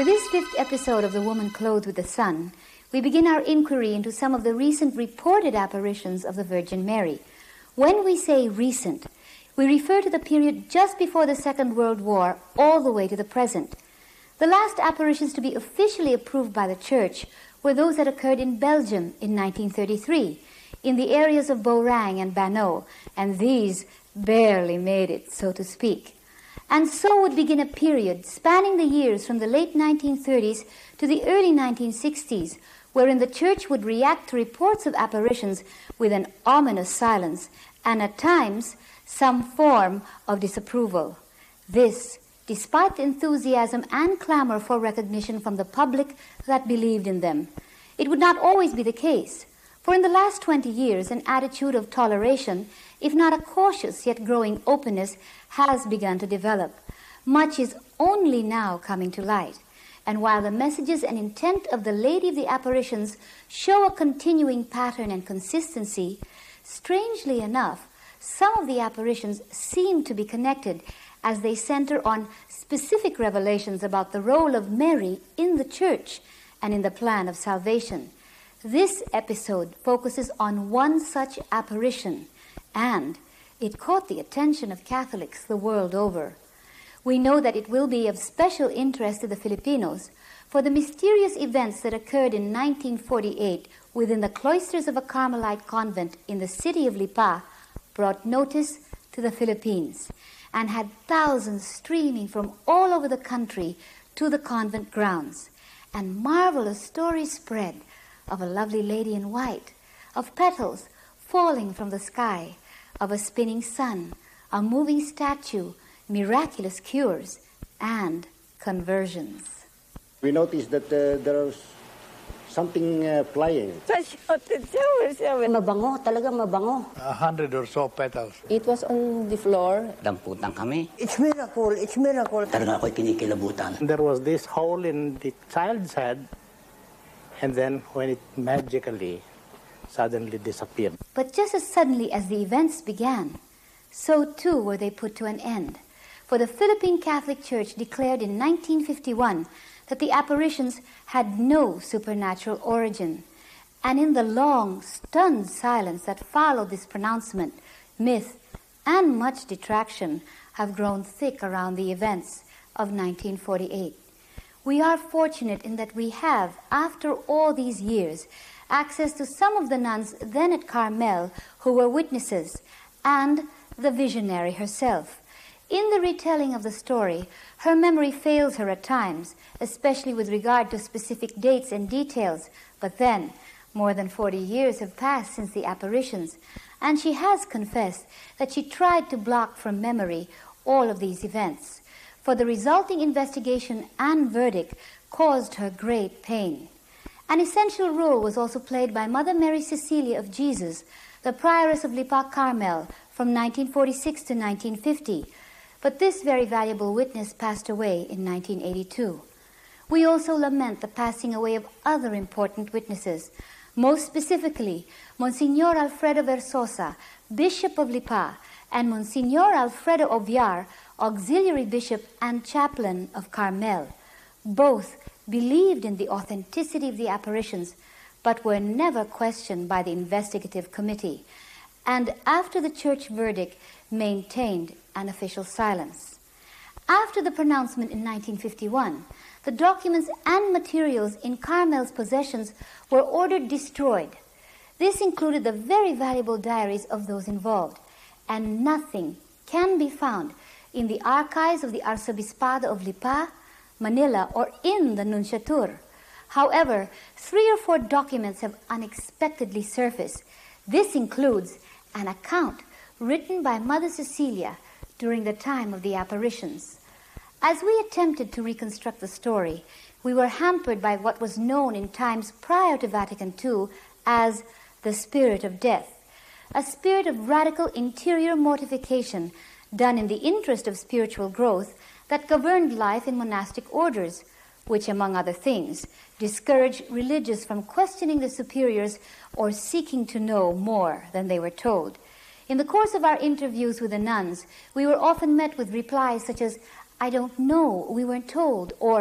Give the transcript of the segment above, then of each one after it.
this fifth episode of The Woman Clothed with the Sun, we begin our inquiry into some of the recent reported apparitions of the Virgin Mary. When we say recent, we refer to the period just before the Second World War all the way to the present. The last apparitions to be officially approved by the Church were those that occurred in Belgium in 1933, in the areas of Beaurang and Banot, and these barely made it, so to speak. And so would begin a period spanning the years from the late 1930s to the early 1960s, wherein the Church would react to reports of apparitions with an ominous silence and at times some form of disapproval. This, despite the enthusiasm and clamor for recognition from the public that believed in them. It would not always be the case, for in the last 20 years an attitude of toleration, if not a cautious yet growing openness, has begun to develop. Much is only now coming to light, and while the messages and intent of the Lady of the Apparitions show a continuing pattern and consistency, strangely enough, some of the apparitions seem to be connected as they center on specific revelations about the role of Mary in the Church and in the plan of salvation. This episode focuses on one such apparition, and it caught the attention of Catholics the world over. We know that it will be of special interest to the Filipinos, for the mysterious events that occurred in 1948 within the cloisters of a Carmelite convent in the city of Lipa brought notice to the Philippines and had thousands streaming from all over the country to the convent grounds. And marvelous stories spread of a lovely lady in white, of petals falling from the sky, of a spinning sun, a moving statue, miraculous cures, and conversions. We noticed that there was something flying. Mabango, talaga mabango. 100 or so petals. It was on the floor. Damputan kami. It's miracle, it's miracle. Talaga ako'y kinikilabutan. There was this hole in the child's head, and then when it magically suddenly disappeared. But just as suddenly as the events began, so too were they put to an end. For the Philippine Catholic Church declared in 1951 that the apparitions had no supernatural origin. And in the long, stunned silence that followed this pronouncement, myth and much detraction have grown thick around the events of 1948. We are fortunate in that we have, after all these years, access to some of the nuns then at Carmel who were witnesses, and the visionary herself. In the retelling of the story, her memory fails her at times, especially with regard to specific dates and details. But then, more than 40 years have passed since the apparitions, and she has confessed that she tried to block from memory all of these events, for the resulting investigation and verdict caused her great pain. An essential role was also played by Mother Mary Cecilia of Jesus, the prioress of Lipa Carmel from 1946 to 1950, but this very valuable witness passed away in 1982. We also lament the passing away of other important witnesses, most specifically Monsignor Alfredo Versosa, Bishop of Lipa, and Monsignor Alfredo Oviar, Auxiliary Bishop and Chaplain of Carmel. Both believed in the authenticity of the apparitions, but were never questioned by the investigative committee, and after the church verdict maintained an official silence. After the pronouncement in 1951, the documents and materials in Carmel's possessions were ordered destroyed. This included the very valuable diaries of those involved, and nothing can be found in the archives of the Arzobispado of Lipa, Manila, or in the Nunciatur. However, 3 or 4 documents have unexpectedly surfaced. This includes an account written by Mother Cecilia during the time of the apparitions. As we attempted to reconstruct the story, we were hampered by what was known in times prior to Vatican II as the spirit of death, a spirit of radical interior mortification done in the interest of spiritual growth that governed life in monastic orders, which, among other things, discouraged religious from questioning the superiors or seeking to know more than they were told. In the course of our interviews with the nuns, we were often met with replies such as, "I don't know, we weren't told," or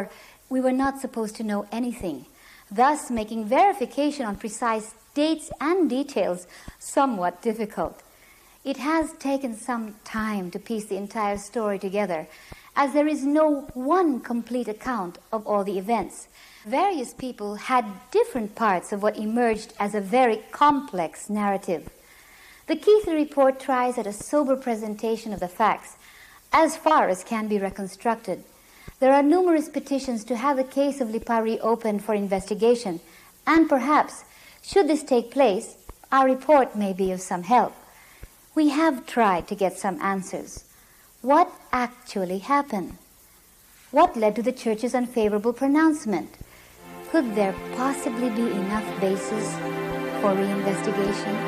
we were not supposed to know anything, thus making verification on precise dates and details somewhat difficult. It has taken some time to piece the entire story together, as there is no one complete account of all the events. Various people had different parts of what emerged as a very complex narrative. The Keithley report tries at a sober presentation of the facts, as far as can be reconstructed. There are numerous petitions to have the case of Lipa reopened for investigation, and perhaps, should this take place, our report may be of some help. We have tried to get some answers. What actually happened? What led to the church's unfavorable pronouncement? Could there possibly be enough basis for reinvestigation?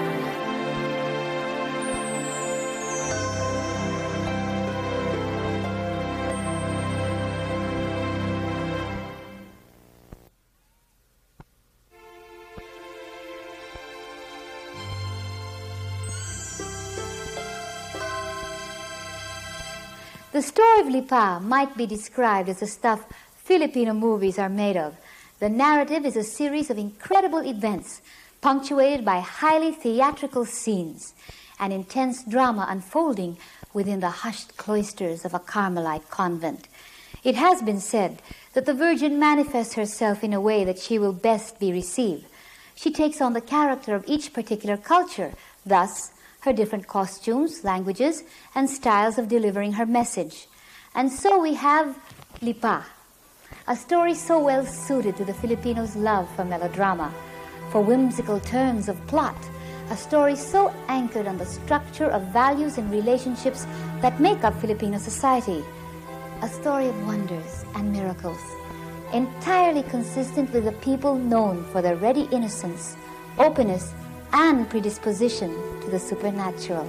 The story of Lipa might be described as the stuff Filipino movies are made of. The narrative is a series of incredible events, punctuated by highly theatrical scenes, and intense drama unfolding within the hushed cloisters of a Carmelite convent. It has been said that the Virgin manifests herself in a way that she will best be received. She takes on the character of each particular culture, thus her different costumes, languages, and styles of delivering her message. And so we have Lipa, a story so well suited to the Filipinos' love for melodrama, for whimsical turns of plot, a story so anchored on the structure of values and relationships that make up Filipino society, a story of wonders and miracles, entirely consistent with a people known for their ready innocence, openness, and predisposition to the supernatural.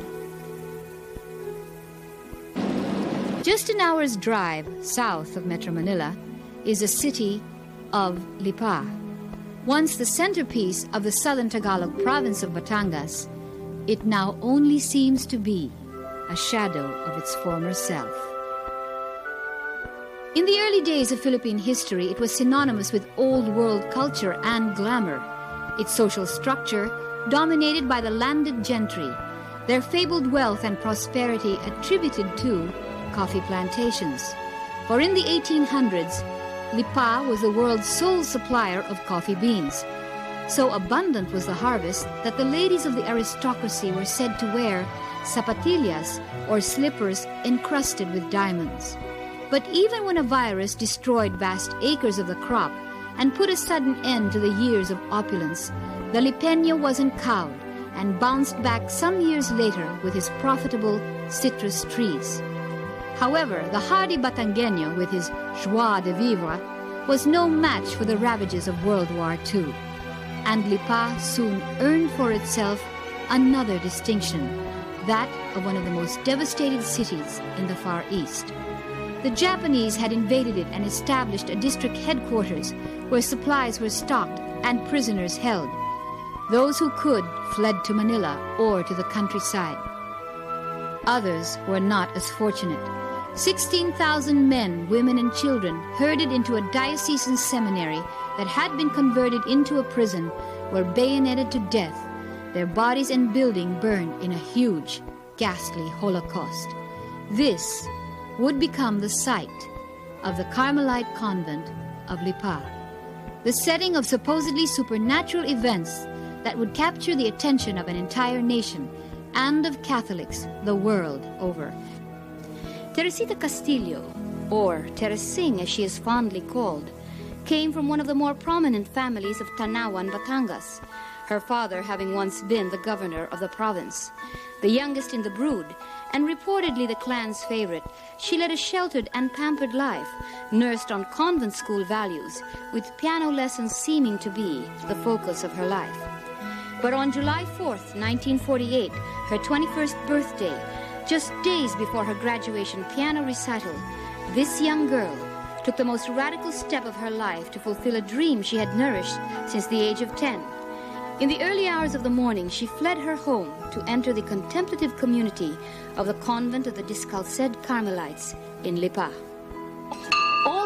Just an hour's drive south of Metro Manila is the city of Lipa. Once the centerpiece of the southern Tagalog province of Batangas, it now only seems to be a shadow of its former self. In the early days of Philippine history, it was synonymous with old world culture and glamour. Its social structure dominated by the landed gentry, their fabled wealth and prosperity attributed to coffee plantations. For in the 1800s, Lipa was the world's sole supplier of coffee beans. So abundant was the harvest that the ladies of the aristocracy were said to wear zapatillas, or slippers encrusted with diamonds. But even when a virus destroyed vast acres of the crop and put a sudden end to the years of opulence, the Lipeño wasn't cowed and bounced back some years later with his profitable citrus trees. However, the hardy Batangueño, with his joie de vivre, was no match for the ravages of World War II. And Lipa soon earned for itself another distinction, that of one of the most devastated cities in the Far East. The Japanese had invaded it and established a district headquarters where supplies were stocked and prisoners held. Those who could fled to Manila or to the countryside. Others were not as fortunate. 16,000 men, women, and children herded into a diocesan seminary that had been converted into a prison were bayoneted to death, their bodies and building burned in a huge, ghastly Holocaust. This would become the site of the Carmelite convent of Lipa, the setting of supposedly supernatural events that would capture the attention of an entire nation and of Catholics the world over. Teresita Castillo, or Teresing as she is fondly called, came from one of the more prominent families of Tanawan, Batangas, her father having once been the governor of the province. The youngest in the brood, and reportedly the clan's favorite, she led a sheltered and pampered life, nursed on convent school values, with piano lessons seeming to be the focus of her life. But on July 4th, 1948, her 21st birthday, just days before her graduation piano recital, this young girl took the most radical step of her life to fulfill a dream she had nourished since the age of 10. In the early hours of the morning, she fled her home to enter the contemplative community of the convent of the Discalced Carmelites in Lipa. All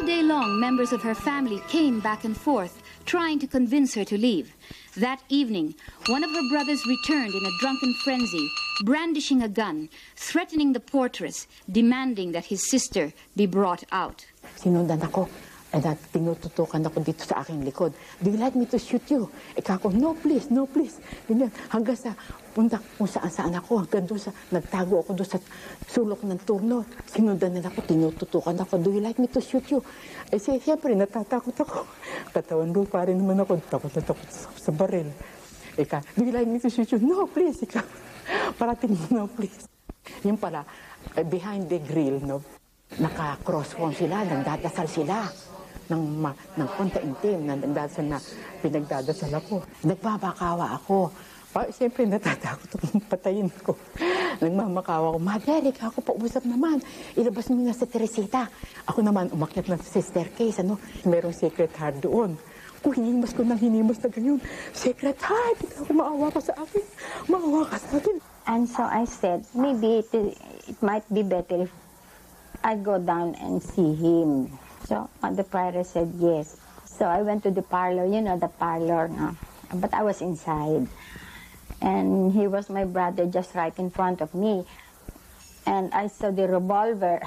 All day long, members of her family came back and forth, trying to convince her to leave. That evening, one of her brothers returned in a drunken frenzy, brandishing a gun, threatening the portress, demanding that his sister be brought out. Sinundan ako. Tinututukan ako dito sa aking likod. Do you like me to shoot you? Ika ako, no please, no please. Ganyan, hanggang sa punta kung saan ako, hanggang doon sa, nagtago ako doon sa sulok ng turno. Sinundan na ako, tinututukan ako. Do you like me to shoot you? Siyempre, natatakot ako. Katawan lupa rin naman ako, takot na takot sa baril. Ika, do you like me to shoot you? No, please, ika. Parating mo, no, please. Yung pala, behind the grill, no, naka-crossform sila, nagdadasal sila. ng punta-intim, nagdadasal na pinagdadasal ako. Nagbabakawa ako. Siyempre, natatakot akong patayin ko. Nagmamakawa ako, Mother, ako pausap naman. Ilabas mo na sa Teresita. Ako naman, umakyat na sa staircase. Merong secret heart doon. Kung hinimas ko ng hinimas na ganyan, secret heart, ako maawa ka sa akin. Maawa ka sa akin. And so I said, maybe it might be better if I go down and see him. So the prior said yes. So I went to the parlor, the parlor, but I was inside. And he was my brother just right in front of me. And I saw the revolver.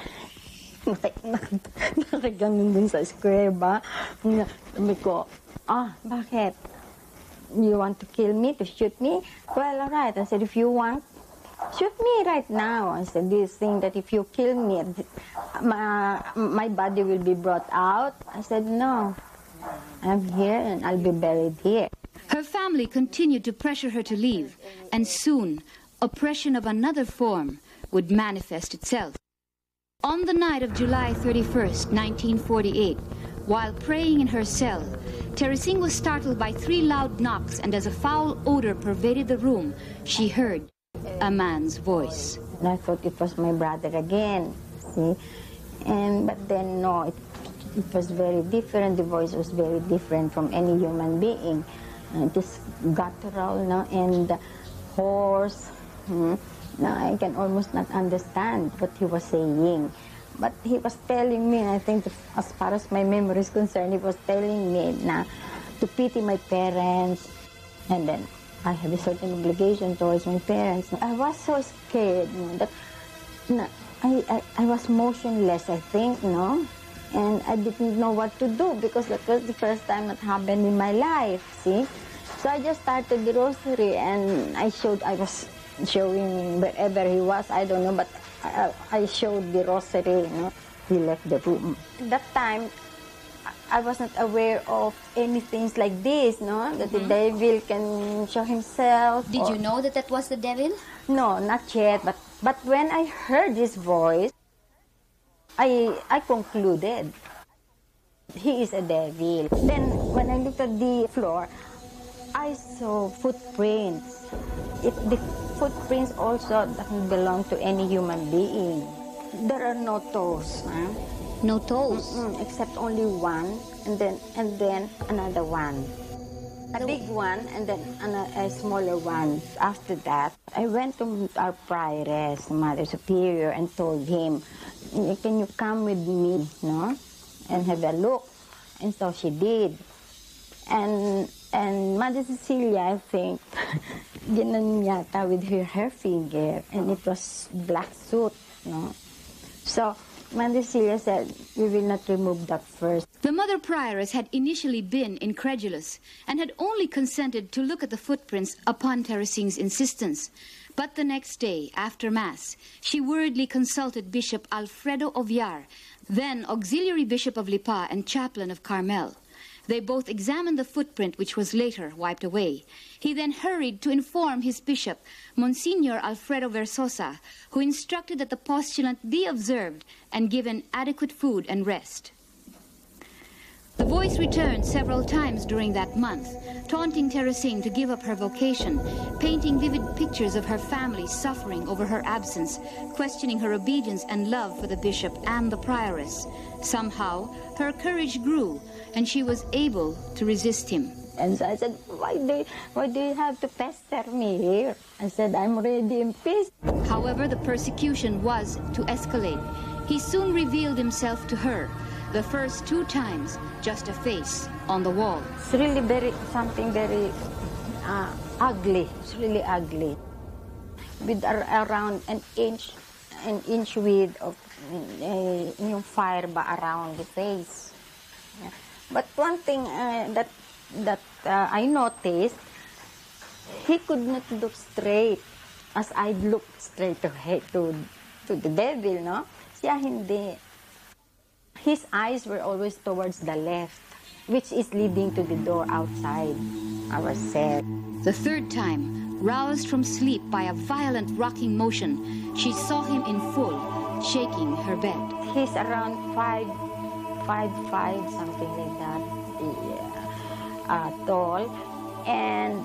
Nakaganon din sa square ba? Sabi ko, bakit? You want to kill me, to shoot me? Well, all right. I said, if you want, shoot me right now. I said, this thing that if you kill me, my body will be brought out. I said, no, I'm here and I'll be buried here. Her family continued to pressure her to leave, and soon, oppression of another form would manifest itself. On the night of July 31st, 1948, while praying in her cell, Teresing was startled by 3 loud knocks, and as a foul odor pervaded the room, she heard a man's voice. And I thought it was my brother again, see? But then, no, it was very different. The voice was very different from any human being. This guttural, and hoarse. Now I can almost not understand what he was saying. But he was telling me, I think as far as my memory is concerned, he was telling me to pity my parents. And then I have a certain obligation towards my parents. I was so scared that I was motionless, I think, and I didn't know what to do because that was the first time that happened in my life, see? So I just started the rosary and I was showing wherever he was, I don't know, but I showed the rosary, He left the room. At that time, I wasn't aware of anything like this, that the devil can show himself. Did you know that was the devil? No, not yet. But when I heard his voice, I concluded he is a devil. Then when I looked at the floor, I saw footprints. The footprints also doesn't belong to any human being. There are no toes. No toes? Except only one, and then another one. A big one, and then a smaller one. After that, I went to our prioress, Mother Superior, and told him, can you come with me, and have a look? And so she did. And Mother Cecilia, I think, ginan yata with her finger, and it was black soot, So Mother Cecilia said, we will not remove that first. The Mother Prioress had initially been incredulous and had only consented to look at the footprints upon Teresing's insistence. But the next day, after Mass, she worriedly consulted Bishop Alfredo Oviar, then Auxiliary Bishop of Lipa and Chaplain of Carmel. They both examined the footprint, which was later wiped away. He then hurried to inform his bishop, Monsignor Alfredo Versosa, who instructed that the postulant be observed and given adequate food and rest. The voice returned several times during that month, taunting Teresing to give up her vocation, painting vivid pictures of her family suffering over her absence, questioning her obedience and love for the bishop and the prioress. Somehow, her courage grew, and she was able to resist him. And so I said, why do you have to pester me here? I said, I'm already in peace. However, the persecution was to escalate. He soon revealed himself to her, The first 2 times, just a face on the wall. It's really something very ugly. It's really ugly. With around an inch width of yung fire ba around the face. Yeah. But one thing that I noticed, he could not look straight as I looked straight to the devil, no? Siya hindi. His eyes were always towards the left, which is leading to the door outside our cell. The third time, roused from sleep by a violent rocking motion, she saw him in full, shaking her bed. He's around 5'5", something like that, tall, and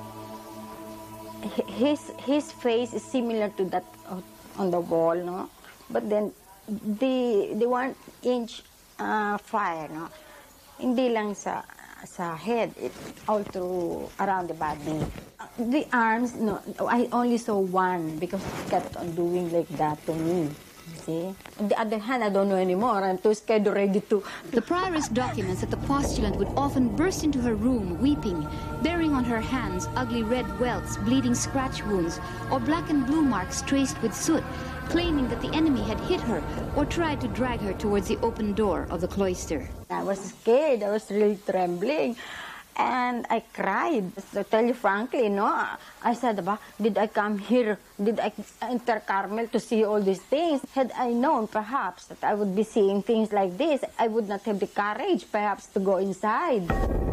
his face is similar to that on the wall, no? But then the 1 inch fire, no? Hindi lang sa head, it all through around the body. The arms, no, I only saw one because he kept on doing like that to me. See? On the other hand, I don't know anymore. I'm too scared already to... The prioress documents that the postulant would often burst into her room weeping, bearing on her hands ugly red welts, bleeding scratch wounds, or black and blue marks traced with soot, claiming that the enemy had hit her or tried to drag her towards the open door of the cloister. I was scared. I was really trembling. And I cried. To tell you frankly, no, I said, did I come here, did I enter Carmel to see all these things? Had I known, perhaps, that I would be seeing things like this, I would not have the courage, perhaps, to go inside.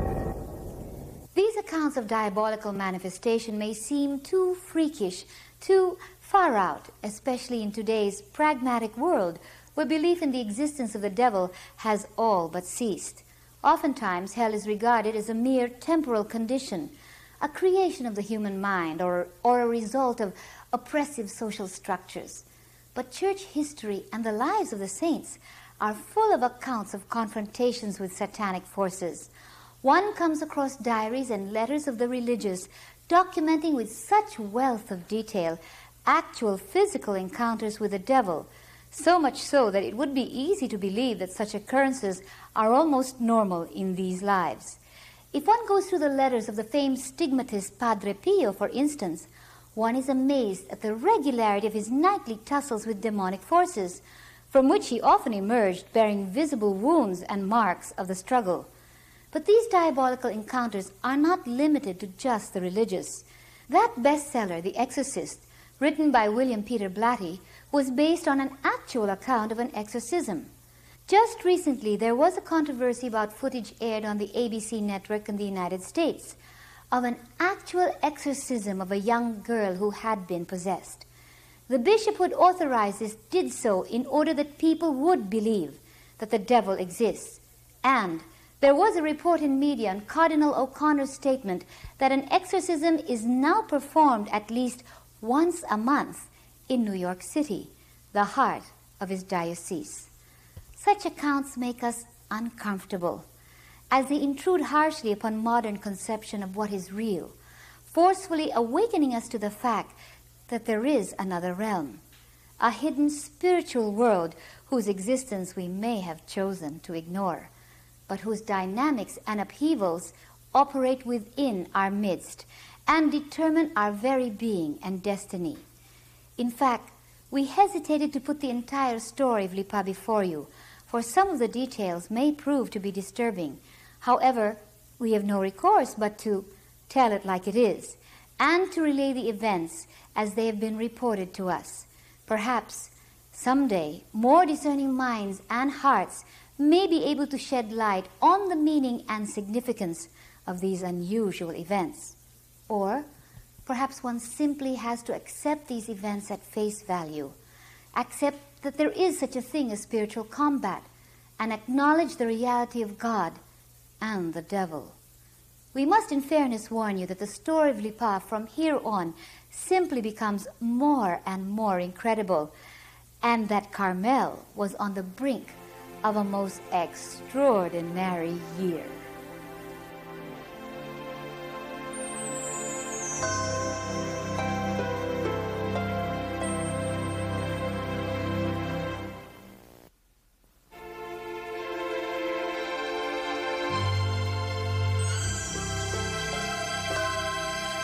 These accounts of diabolical manifestation may seem too freakish, too far out, especially in today's pragmatic world, where belief in the existence of the devil has all but ceased. Oftentimes, hell is regarded as a mere temporal condition, a creation of the human mind, or a result of oppressive social structures. But church history and the lives of the saints are full of accounts of confrontations with satanic forces. One comes across diaries and letters of the religious documenting with such wealth of detail actual physical encounters with the devil, so much so that it would be easy to believe that such occurrences are almost normal in these lives. If one goes through the letters of the famed stigmatist Padre Pio, for instance, one is amazed at the regularity of his nightly tussles with demonic forces, from which he often emerged bearing visible wounds and marks of the struggle. But these diabolical encounters are not limited to just the religious. That bestseller, The Exorcist, written by William Peter Blatty, was based on an actual account of an exorcism. Just recently, there was a controversy about footage aired on the ABC network in the United States of an actual exorcism of a young girl who had been possessed. The bishop who had authorized this did so in order that people would believe that the devil exists. And there was a report in media on Cardinal O'Connor's statement that an exorcism is now performed at least once a month in New York City, the heart of his diocese. Such accounts make us uncomfortable, as they intrude harshly upon modern conception of what is real, forcefully awakening us to the fact that there is another realm, a hidden spiritual world whose existence we may have chosen to ignore, but whose dynamics and upheavals operate within our midst and determine our very being and destiny. In fact, we hesitated to put the entire story of Lipa before you, for some of the details may prove to be disturbing. However, we have no recourse but to tell it like it is, and to relay the events as they have been reported to us. Perhaps someday more discerning minds and hearts may be able to shed light on the meaning and significance of these unusual events. Or perhaps one simply has to accept these events at face value, accept that there is such a thing as spiritual combat, and acknowledge the reality of God and the devil. We must in fairness warn you that the story of Lipa from here on simply becomes more and more incredible, and that Carmel was on the brink of a most extraordinary year.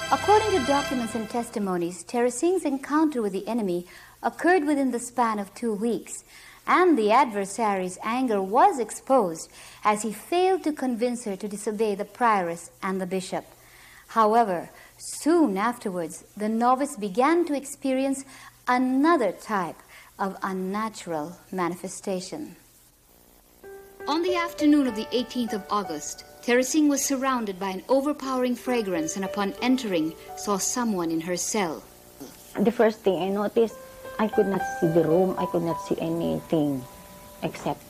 According to documents and testimonies, Teresing's encounter with the enemy occurred within the span of 2 weeks, and the adversary's anger was exposed as he failed to convince her to disobey the prioress and the bishop. However, soon afterwards, the novice began to experience another type of unnatural manifestation. On the afternoon of the 18th of August, Teresing was surrounded by an overpowering fragrance and upon entering saw someone in her cell. The first thing I noticed, I could not see the room. I could not see anything except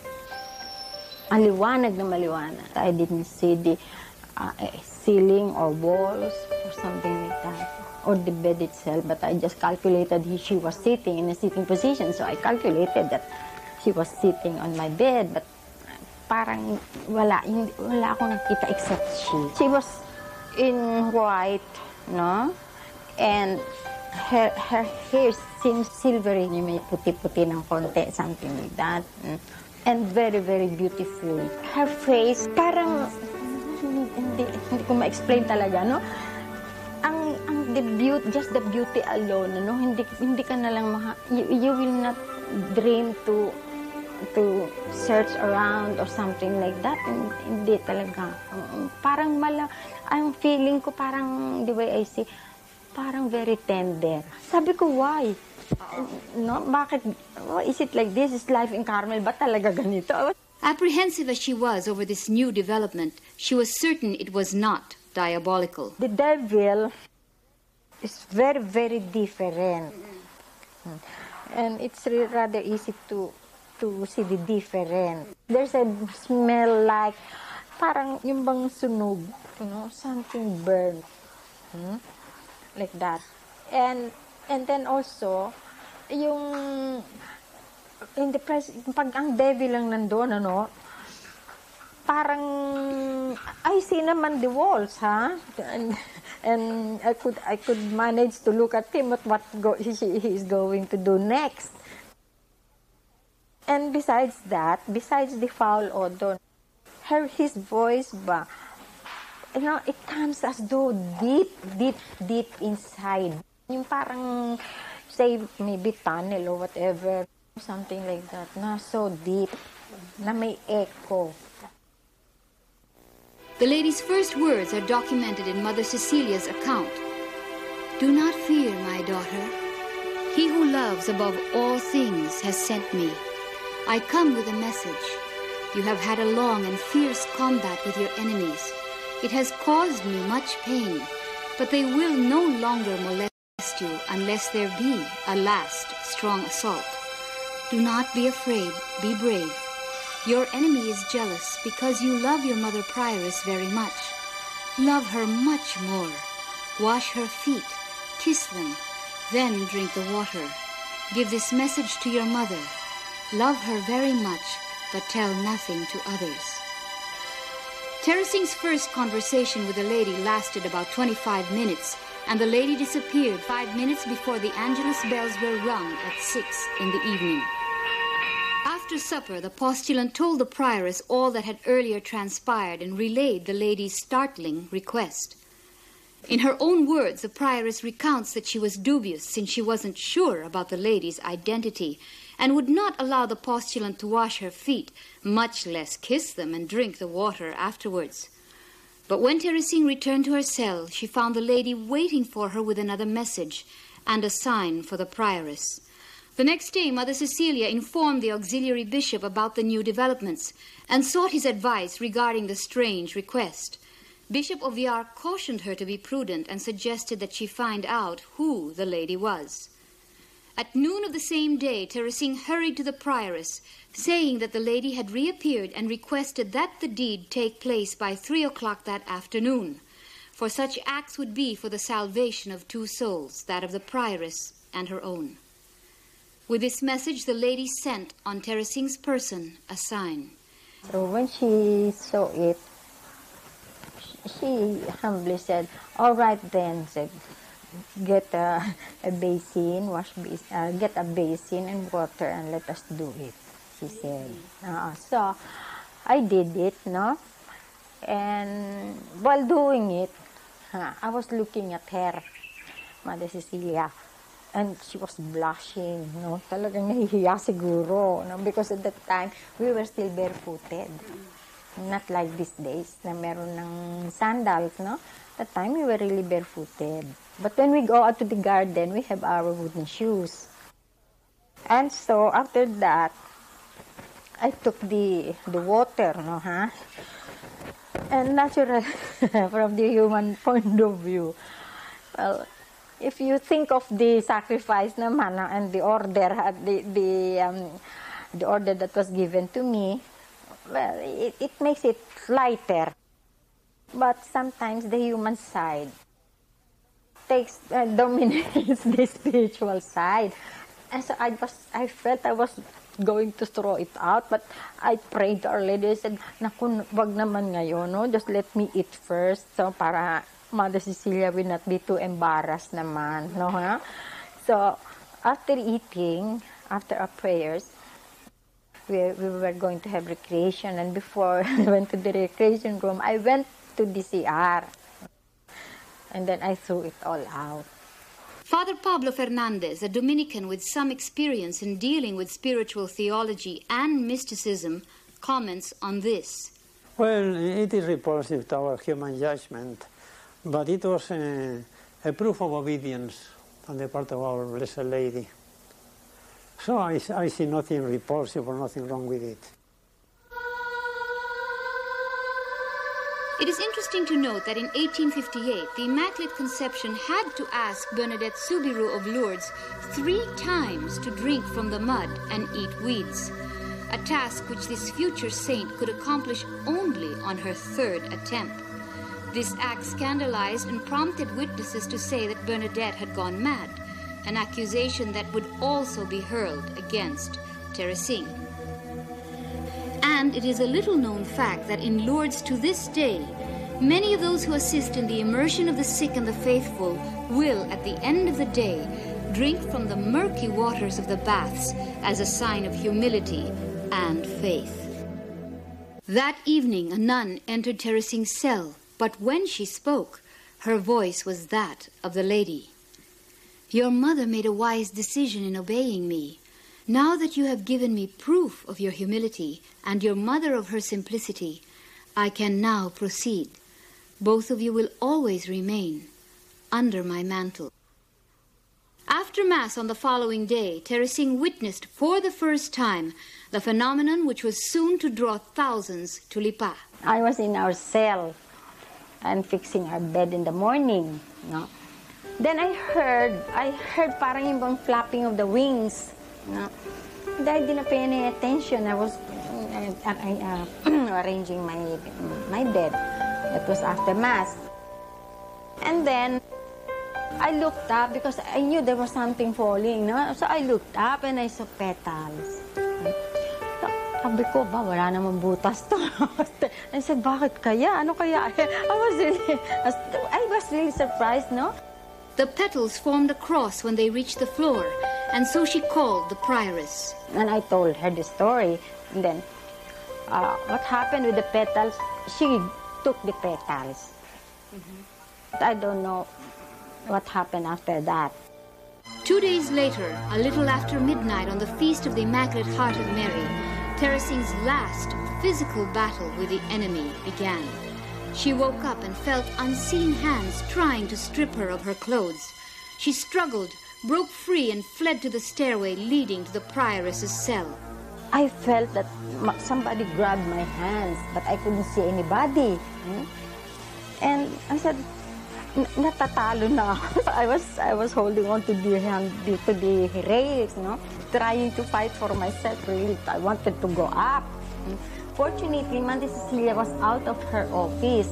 maliwanag na maliwanag. I didn't see the ceiling or walls or something like that, or the bed itself, but I just calculated she was sitting in a sitting position, so I calculated that she was sitting on my bed, but parang wala akong nakita except she. She was in white, no? And her hair seems silvery, may puti-puti ng konti, something like that. And very, very beautiful. Her face, parang, hindi ko ma-explain talaga, no? The beauty, just the beauty alone, no? Hindi ka na lang you will not dream to search around or something like that. Hindi talaga. Parang ang feeling ko parang, the way I see, parang very tender. Sabi ko, why? No, bakit? Is it like this? Is life in Carmel ba talaga ganito? Apprehensive as she was over this new development, she was certain it was not diabolical. The devil is very, very different. And it's rather easy to see the difference. There's a smell like parang yung bang sunog, something burned. Like that. And then also, yung in the pag ang devil lang nandun, parang I see naman the walls, and I could manage to look at him at what he is going to do next. And besides that, besides the foul odor, his voice ba, it comes as though deep inside. Yung parang, say, maybe tunnel or whatever, something like that, na so deep, na may echo. The lady's first words are documented in Mother Cecilia's account. "Do not fear, my daughter. He who loves above all things has sent me. I come with a message. You have had a long and fierce combat with your enemies. It has caused me much pain, but they will no longer molest you unless there be a last strong assault. Do not be afraid, be brave. Your enemy is jealous because you love your mother prioress very much. Love her much more. Wash her feet, kiss them, then drink the water. Give this message to your mother. Love her very much, but tell nothing to others." Teresing's first conversation with the lady lasted about 25 minutes, and the lady disappeared 5 minutes before the Angelus bells were rung at 6 in the evening. After supper, the postulant told the prioress all that had earlier transpired and relayed the lady's startling request. In her own words, the prioress recounts that she was dubious since she wasn't sure about the lady's identity and would not allow the postulant to wash her feet, much less kiss them and drink the water afterwards. But when Teresing returned to her cell, she found the lady waiting for her with another message and a sign for the prioress. The next day, Mother Cecilia informed the auxiliary bishop about the new developments and sought his advice regarding the strange request. Bishop Oviar cautioned her to be prudent and suggested that she find out who the lady was. At noon of the same day, Teresing hurried to the prioress, saying that the lady had reappeared and requested that the deed take place by 3 o'clock that afternoon, for such acts would be for the salvation of 2 souls, that of the prioress and her own. With this message, the lady sent on Teresing's person a sign. So when she saw it, she humbly said, "All right then," said, "get a basin, get a basin and water and let us do it," she said. So I did it, no? And while doing it, I was looking at her, Mother Cecilia, and she was blushing, no? Talagang nahihiya siguro, no? Because at that time, we were still barefooted. Not like these days, na meron ng sandals, no? That time, we were really barefooted. But when we go out to the garden, we have our wooden shoes. And so, after that, I took the water, no, huh? And natural, from the human point of view, well, if you think of the sacrifice naman and the order, the order that was given to me, well, it makes it lighter. But sometimes the human side dominates the spiritual side. And so I felt I was going to throw it out, but I prayed to Our Lady. I said, naku, wag naman ngayon, no? Just let me eat first, so para Mother Cecilia will not be too embarrassed naman, no? Huh? So, after eating, after our prayers, we were going to have recreation, and before I went to the recreation room, I went to the CR, and then I threw it all out. Father Pablo Fernandez, a Dominican with some experience in dealing with spiritual theology and mysticism, comments on this. Well, it is repulsive to our human judgment, but it was a proof of obedience on the part of our Blessed Lady. So I see nothing repulsive or nothing wrong with it. It is interesting to note that in 1858, the Immaculate Conception had to ask Bernadette Soubirous of Lourdes 3 times to drink from the mud and eat weeds, a task which this future saint could accomplish only on her 3rd attempt. This act scandalized and prompted witnesses to say that Bernadette had gone mad, an accusation that would also be hurled against Teresing. And it is a little-known fact that in Lourdes to this day, many of those who assist in the immersion of the sick and the faithful will, at the end of the day, drink from the murky waters of the baths as a sign of humility and faith. That evening, a nun entered Teresing's cell, but when she spoke, her voice was that of the lady. Your mother made a wise decision in obeying me. Now that you have given me proof of your humility and your mother of her simplicity, I can now proceed. Both of you will always remain under my mantle. After Mass on the following day, Teresing witnessed for the first time the phenomenon which was soon to draw thousands to Lipa. I was in our cell and fixing our bed in the morning. No? Then I heard parang yung flapping of the wings. No? And I didn't pay any attention. I was arranging my bed. It was after Mass. And then I looked up because I knew there was something falling. No? So I looked up and I saw petals. Sabi ko, wala namang butas to. I said, bakit kaya? Ano kaya? I was really surprised, no? The petals formed a cross when they reached the floor, and so she called the prioress. And I told her the story. And then, what happened with the petals? She took the petals. But I don't know what happened after that. 2 days later, a little after midnight on the feast of the Immaculate Heart of Mary, Teresing's last physical battle with the enemy began. She woke up and felt unseen hands trying to strip her of her clothes. She struggled, broke free, and fled to the stairway leading to the prioress's cell. I felt that somebody grabbed my hands, but I couldn't see anybody. And I said, natatalo na. I was holding on to the rails, no? Trying to fight for myself, really. I wanted to go up. Fortunately, Mother Cecilia was out of her office.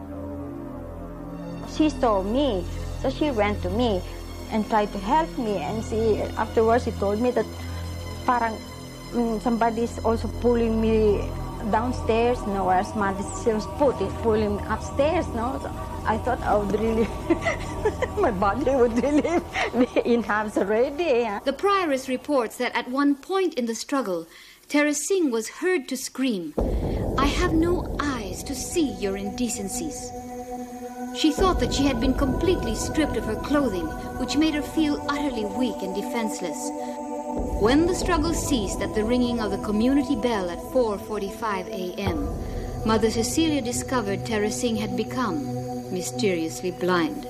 She saw me, so she went to me and tried to help me. And afterwards, she told me that parang somebody's also pulling me downstairs, no, whereas Mother Cecilia was pulling me upstairs, no. So I thought I would really, my body would really be in halves already. The prioress reports that at one point in the struggle, Teresing was heard to scream, "I have no eyes to see your indecencies." She thought that she had been completely stripped of her clothing, which made her feel utterly weak and defenseless. When the struggle ceased at the ringing of the community bell at 4:45 a.m., Mother Cecilia discovered Teresing had become mysteriously blind.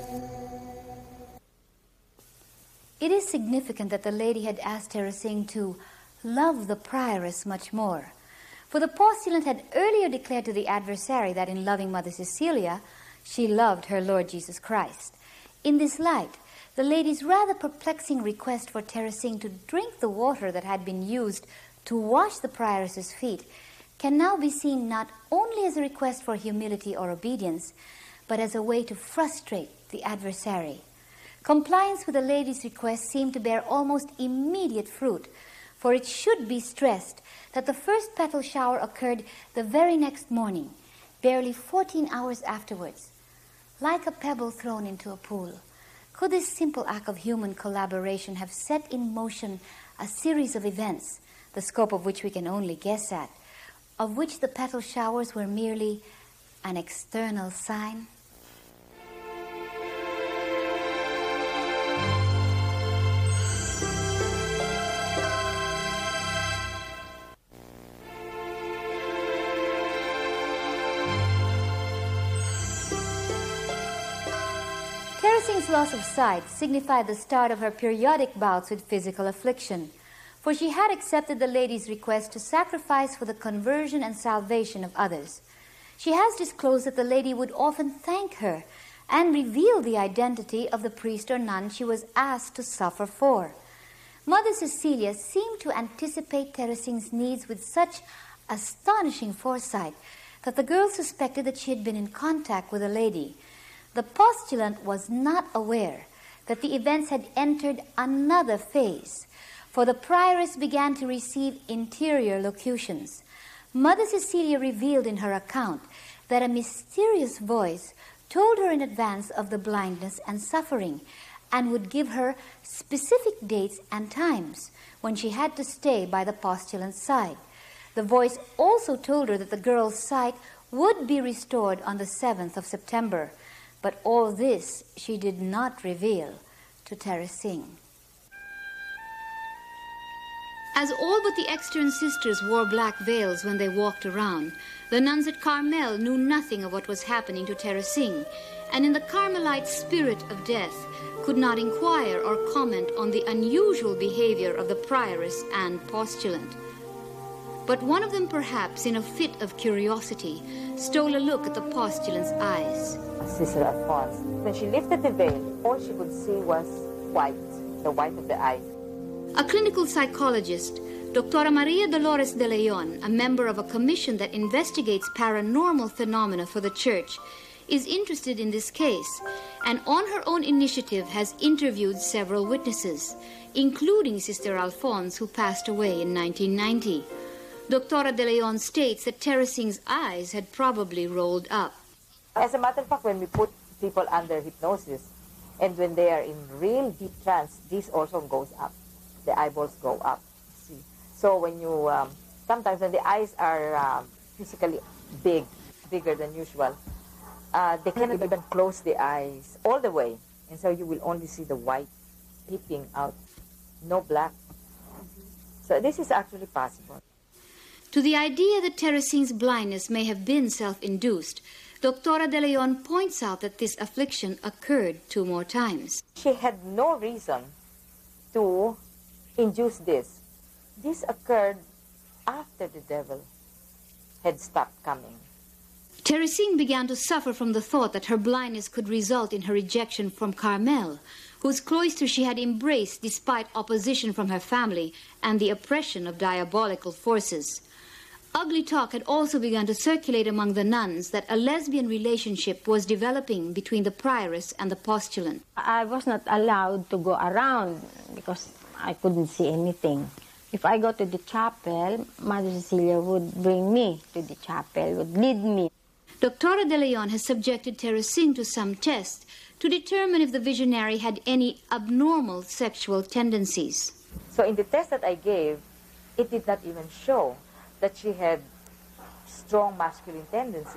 It is significant that the lady had asked Teresing to love the prioress much more, for the postulant had earlier declared to the adversary that in loving Mother Cecilia, she loved her Lord Jesus Christ. In this light, the lady's rather perplexing request for Teresing to drink the water that had been used to wash the prioress's feet can now be seen not only as a request for humility or obedience, but as a way to frustrate the adversary. Compliance with the lady's request seemed to bear almost immediate fruit, for it should be stressed that the first petal shower occurred the very next morning, barely 14 hours afterwards. Like a pebble thrown into a pool, could this simple act of human collaboration have set in motion a series of events, the scope of which we can only guess at, of which the petal showers were merely an external sign? Teresing's loss of sight signified the start of her periodic bouts with physical affliction, for she had accepted the lady's request to sacrifice for the conversion and salvation of others. She has disclosed that the lady would often thank her and reveal the identity of the priest or nun she was asked to suffer for. Mother Cecilia seemed to anticipate Teresing's needs with such astonishing foresight that the girl suspected that she had been in contact with a lady. The postulant was not aware that the events had entered another phase, for the prioress began to receive interior locutions. Mother Cecilia revealed in her account that a mysterious voice told her in advance of the blindness and suffering, and would give her specific dates and times when she had to stay by the postulant's side. The voice also told her that the girl's sight would be restored on the 7th of September, but all this she did not reveal to Teresing. As all but the extern sisters wore black veils when they walked around, the nuns at Carmel knew nothing of what was happening to Teresing, and in the Carmelite spirit of death could not inquire or comment on the unusual behavior of the prioress and postulant. But one of them, perhaps in a fit of curiosity, stole a look at the postulant's eyes. Sister Alphonse, when she lifted the veil, all she could see was white, the white of the eye. A clinical psychologist, Dr. Maria Dolores de Leon, a member of a commission that investigates paranormal phenomena for the Church, is interested in this case, and on her own initiative has interviewed several witnesses, including Sister Alphonse, who passed away in 1990. Dr. de Leon states that Teresing's eyes had probably rolled up. As a matter of fact, when we put people under hypnosis, and when they are in real deep trance, this also goes up. The eyeballs go up. See? So when you, sometimes when the eyes are physically bigger than usual, they cannot even close the eyes all the way. And so you will only see the white peeping out, no black. So this is actually possible. To the idea that Teresing's blindness may have been self-induced, Dr. de Leon points out that this affliction occurred 2 more times. She had no reason to induce this. This occurred after the devil had stopped coming. Teresing began to suffer from the thought that her blindness could result in her rejection from Carmel, whose cloister she had embraced despite opposition from her family and the oppression of diabolical forces. Ugly talk had also begun to circulate among the nuns that a lesbian relationship was developing between the prioress and the postulant. I was not allowed to go around because I couldn't see anything. If I go to the chapel, Mother Cecilia would bring me to the chapel, would lead me. Dr. de Leon has subjected Teresing to some tests to determine if the visionary had any abnormal sexual tendencies. So in the test that I gave, it did not even show that she had strong masculine tendencies.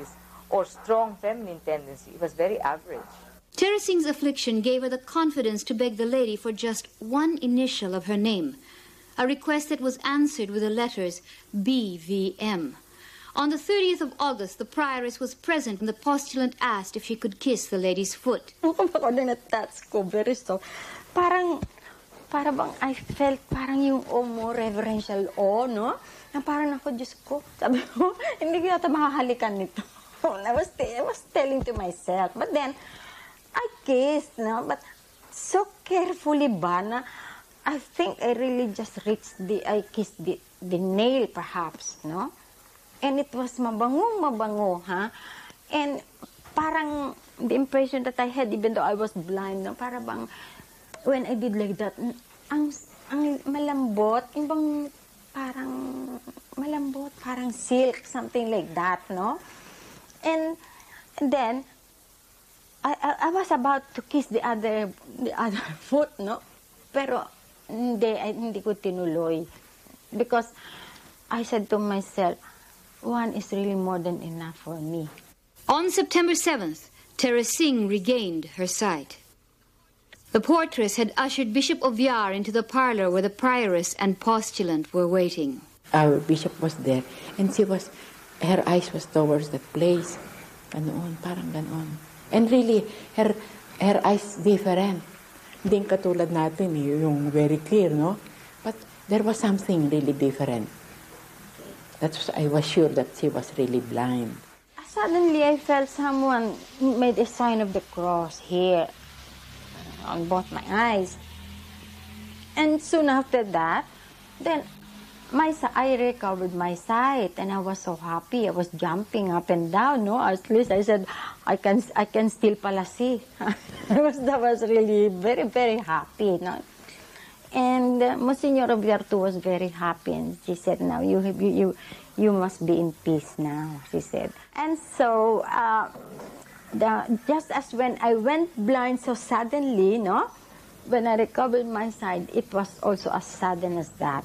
or strong feminine tendency. It was very average. Tara Singh's affliction gave her the confidence to beg the lady for just one initial of her name, a request that was answered with the letters BVM. On the 30th of August, the prioress was present and the postulant asked if she could kiss the lady's foot. Ako din na-touch ko, very soft. Para bang I felt parang yung mo, reverential no? Na parang ako, Diyos ko, sabi ko, hindi ko yata makahalikan nito. I was telling to myself. But then, I kissed, no? But so carefully ba na I think I really just I kissed the nail perhaps, no? And it was mabango, ha? And parang the impression that I had, even though I was blind, no? Para bang, when I did like that, ang malambot, yung bang parang malambot, parang silk, something like that, no? And then, I was about to kiss the other foot, no? Pero hindi ko tinuloy. Because I said to myself, one is really more than enough for me. On September 7th, Tara Singh regained her sight. The portress had ushered Bishop Oviar into the parlor where the prioress and postulant were waiting. Our bishop was there, and her eyes was towards that place. Ganoon, parang ganoon. And really, her eyes different. Hindi katulad natin, yung very clear, no? But there was something really different. I was sure that she was really blind. Suddenly, I felt someone made a sign of the cross here on both my eyes. And soon after that, then I recovered my sight, and I was so happy. I was jumping up and down, no? At least I said, I can still pala see. I was really very, very happy, no? And Monsignor Oviartu was very happy, and she said, now you must be in peace now, she said. And so, just as when I went blind so suddenly, no? When I recovered my sight, it was also as sudden as that.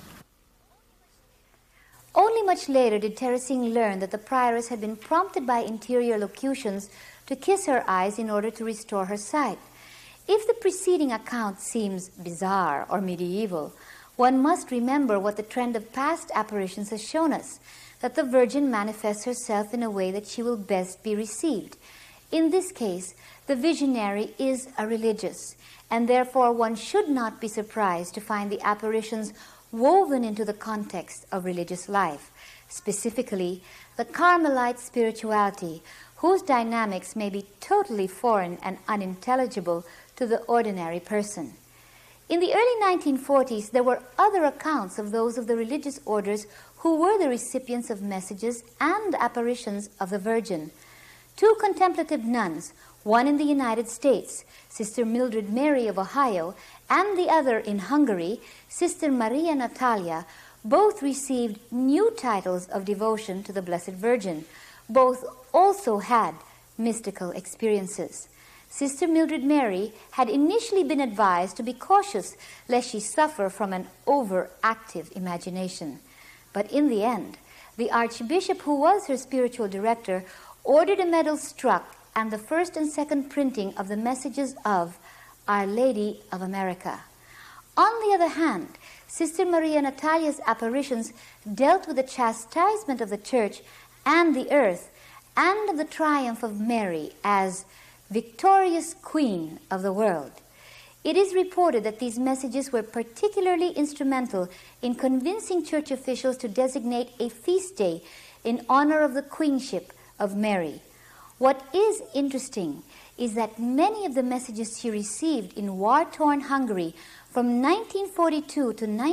Only much later did Tara Singh learn that the prioress had been prompted by interior locutions to kiss her eyes in order to restore her sight. If the preceding account seems bizarre or medieval, one must remember what the trend of past apparitions has shown us, that the Virgin manifests herself in a way that she will best be received. In this case, the visionary is a religious, and therefore one should not be surprised to find the apparitions woven into the context of religious life, specifically the Carmelite spirituality, whose dynamics may be totally foreign and unintelligible to the ordinary person. In the early 1940s, there were other accounts of those of the religious orders who were the recipients of messages and apparitions of the Virgin. Two contemplative nuns, one in the United States, Sister Mildred Mary of Ohio, and the other in Hungary, Sister Maria Natalia, both received new titles of devotion to the Blessed Virgin. Both also had mystical experiences. Sister Mildred Mary had initially been advised to be cautious lest she suffer from an overactive imagination. But in the end, the Archbishop, who was her spiritual director, ordered a medal struck and the first and second printing of the messages of Our Lady of America. On the other hand, Sister Maria Natalia's apparitions dealt with the chastisement of the Church and the earth, and of the triumph of Mary as victorious Queen of the world. It is reported that these messages were particularly instrumental in convincing church officials to designate a feast day in honor of the queenship of Mary. What is interesting is that many of the messages she received in war-torn Hungary from 1942 to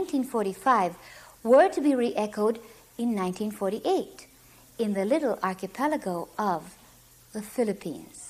1945 were to be re-echoed in 1948 in the little archipelago of the Philippines.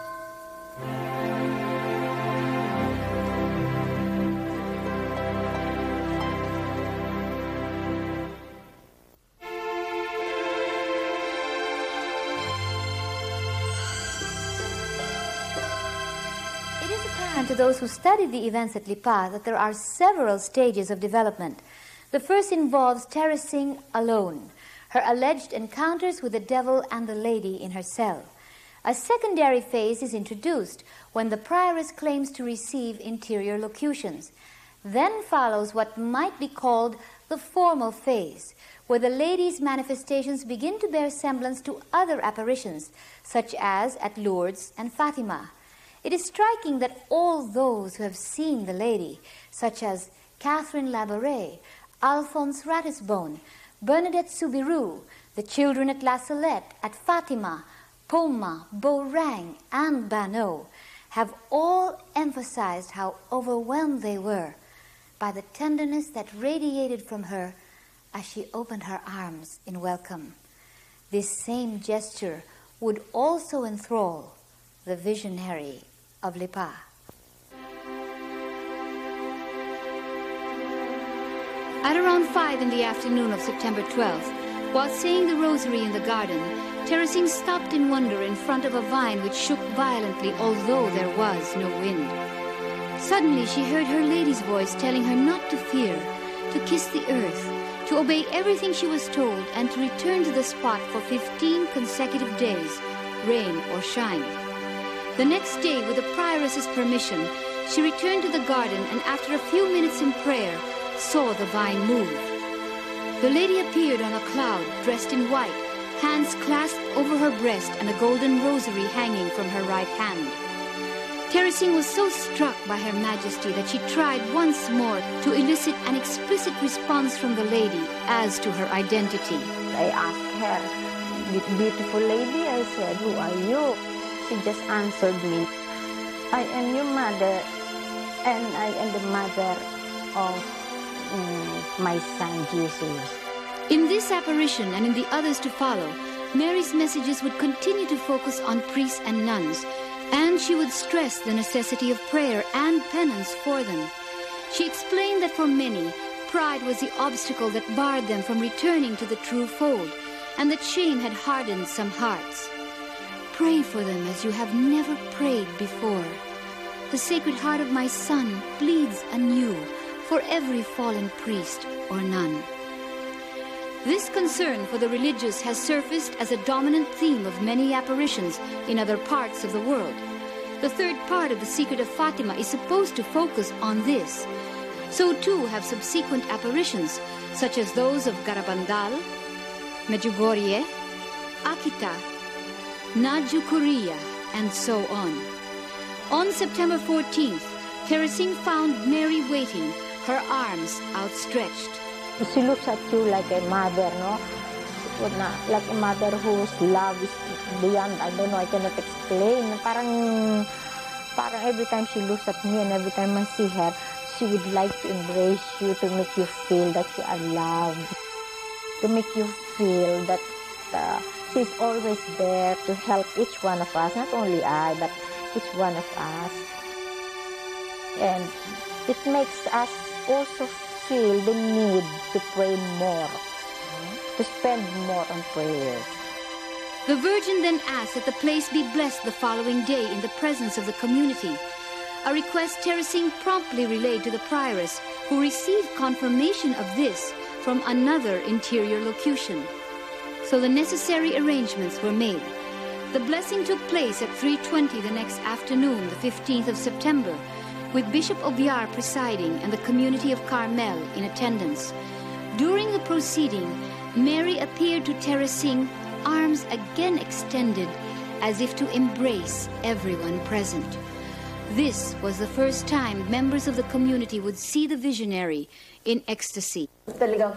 To those who studied the events at Lipa, that there are several stages of development. The first involves Tara Singh alone, her alleged encounters with the devil and the lady in her cell. A secondary phase is introduced when the prioress claims to receive interior locutions. Then follows what might be called the formal phase, where the lady's manifestations begin to bear semblance to other apparitions, such as at Lourdes and Fatima. It is striking that all those who have seen the lady, such as Catherine Labouré, Alphonse Ratisbonne, Bernadette Soubirous, the children at La Salette, at Fatima, Poma, Beaurang, and Banot, have all emphasized how overwhelmed they were by the tenderness that radiated from her as she opened her arms in welcome. This same gesture would also enthrall the visionary of Lipa. At around 5 in the afternoon of September 12th, while saying the rosary in the garden, Teresina stopped in wonder in front of a vine which shook violently, although there was no wind. Suddenly she heard her lady's voice telling her not to fear, to kiss the earth, to obey everything she was told, and to return to the spot for 15 consecutive days, rain or shine. The next day, with the prioress's permission, she returned to the garden and after a few minutes in prayer, saw the vine move. The lady appeared on a cloud, dressed in white, hands clasped over her breast and a golden rosary hanging from her right hand. Teresina was so struck by her majesty that she tried once more to elicit an explicit response from the lady as to her identity. I asked her, beautiful lady, I said, who are you? She just answered me, I am your mother, and I am the mother of my son Jesus. In this apparition and in the others to follow, Mary's messages would continue to focus on priests and nuns, and she would stress the necessity of prayer and penance for them. She explained that for many, pride was the obstacle that barred them from returning to the true fold, and that shame had hardened some hearts. Pray for them as you have never prayed before. The Sacred Heart of my Son bleeds anew for every fallen priest or nun. This concern for the religious has surfaced as a dominant theme of many apparitions in other parts of the world. The third part of The Secret of Fatima is supposed to focus on this. So too have subsequent apparitions, such as those of Garabandal, Medjugorje, Akita, Naju Korea, and so on. On September 14th, Teresina found Mary waiting, her arms outstretched. She looks at you like a mother, no? Like a mother whose love is beyond, I don't know, I cannot explain. Parang every time she looks at me and every time I see her, she would like to embrace you, to make you feel that you are loved, to make you feel that she's always there to help each one of us, not only I, but each one of us. And it makes us also feel the need to pray more, to spend more on prayers. The Virgin then asked that the place be blessed the following day in the presence of the community, a request Teresina promptly relayed to the prioress, who received confirmation of this from another interior locution. So the necessary arrangements were made. The blessing took place at 3:20 the next afternoon, the 15th of September, with Bishop Obiar presiding and the community of Carmel in attendance. During the proceeding, Mary appeared to Teresina, arms again extended, as if to embrace everyone present. This was the first time members of the community would see the visionary in ecstasy. Talagang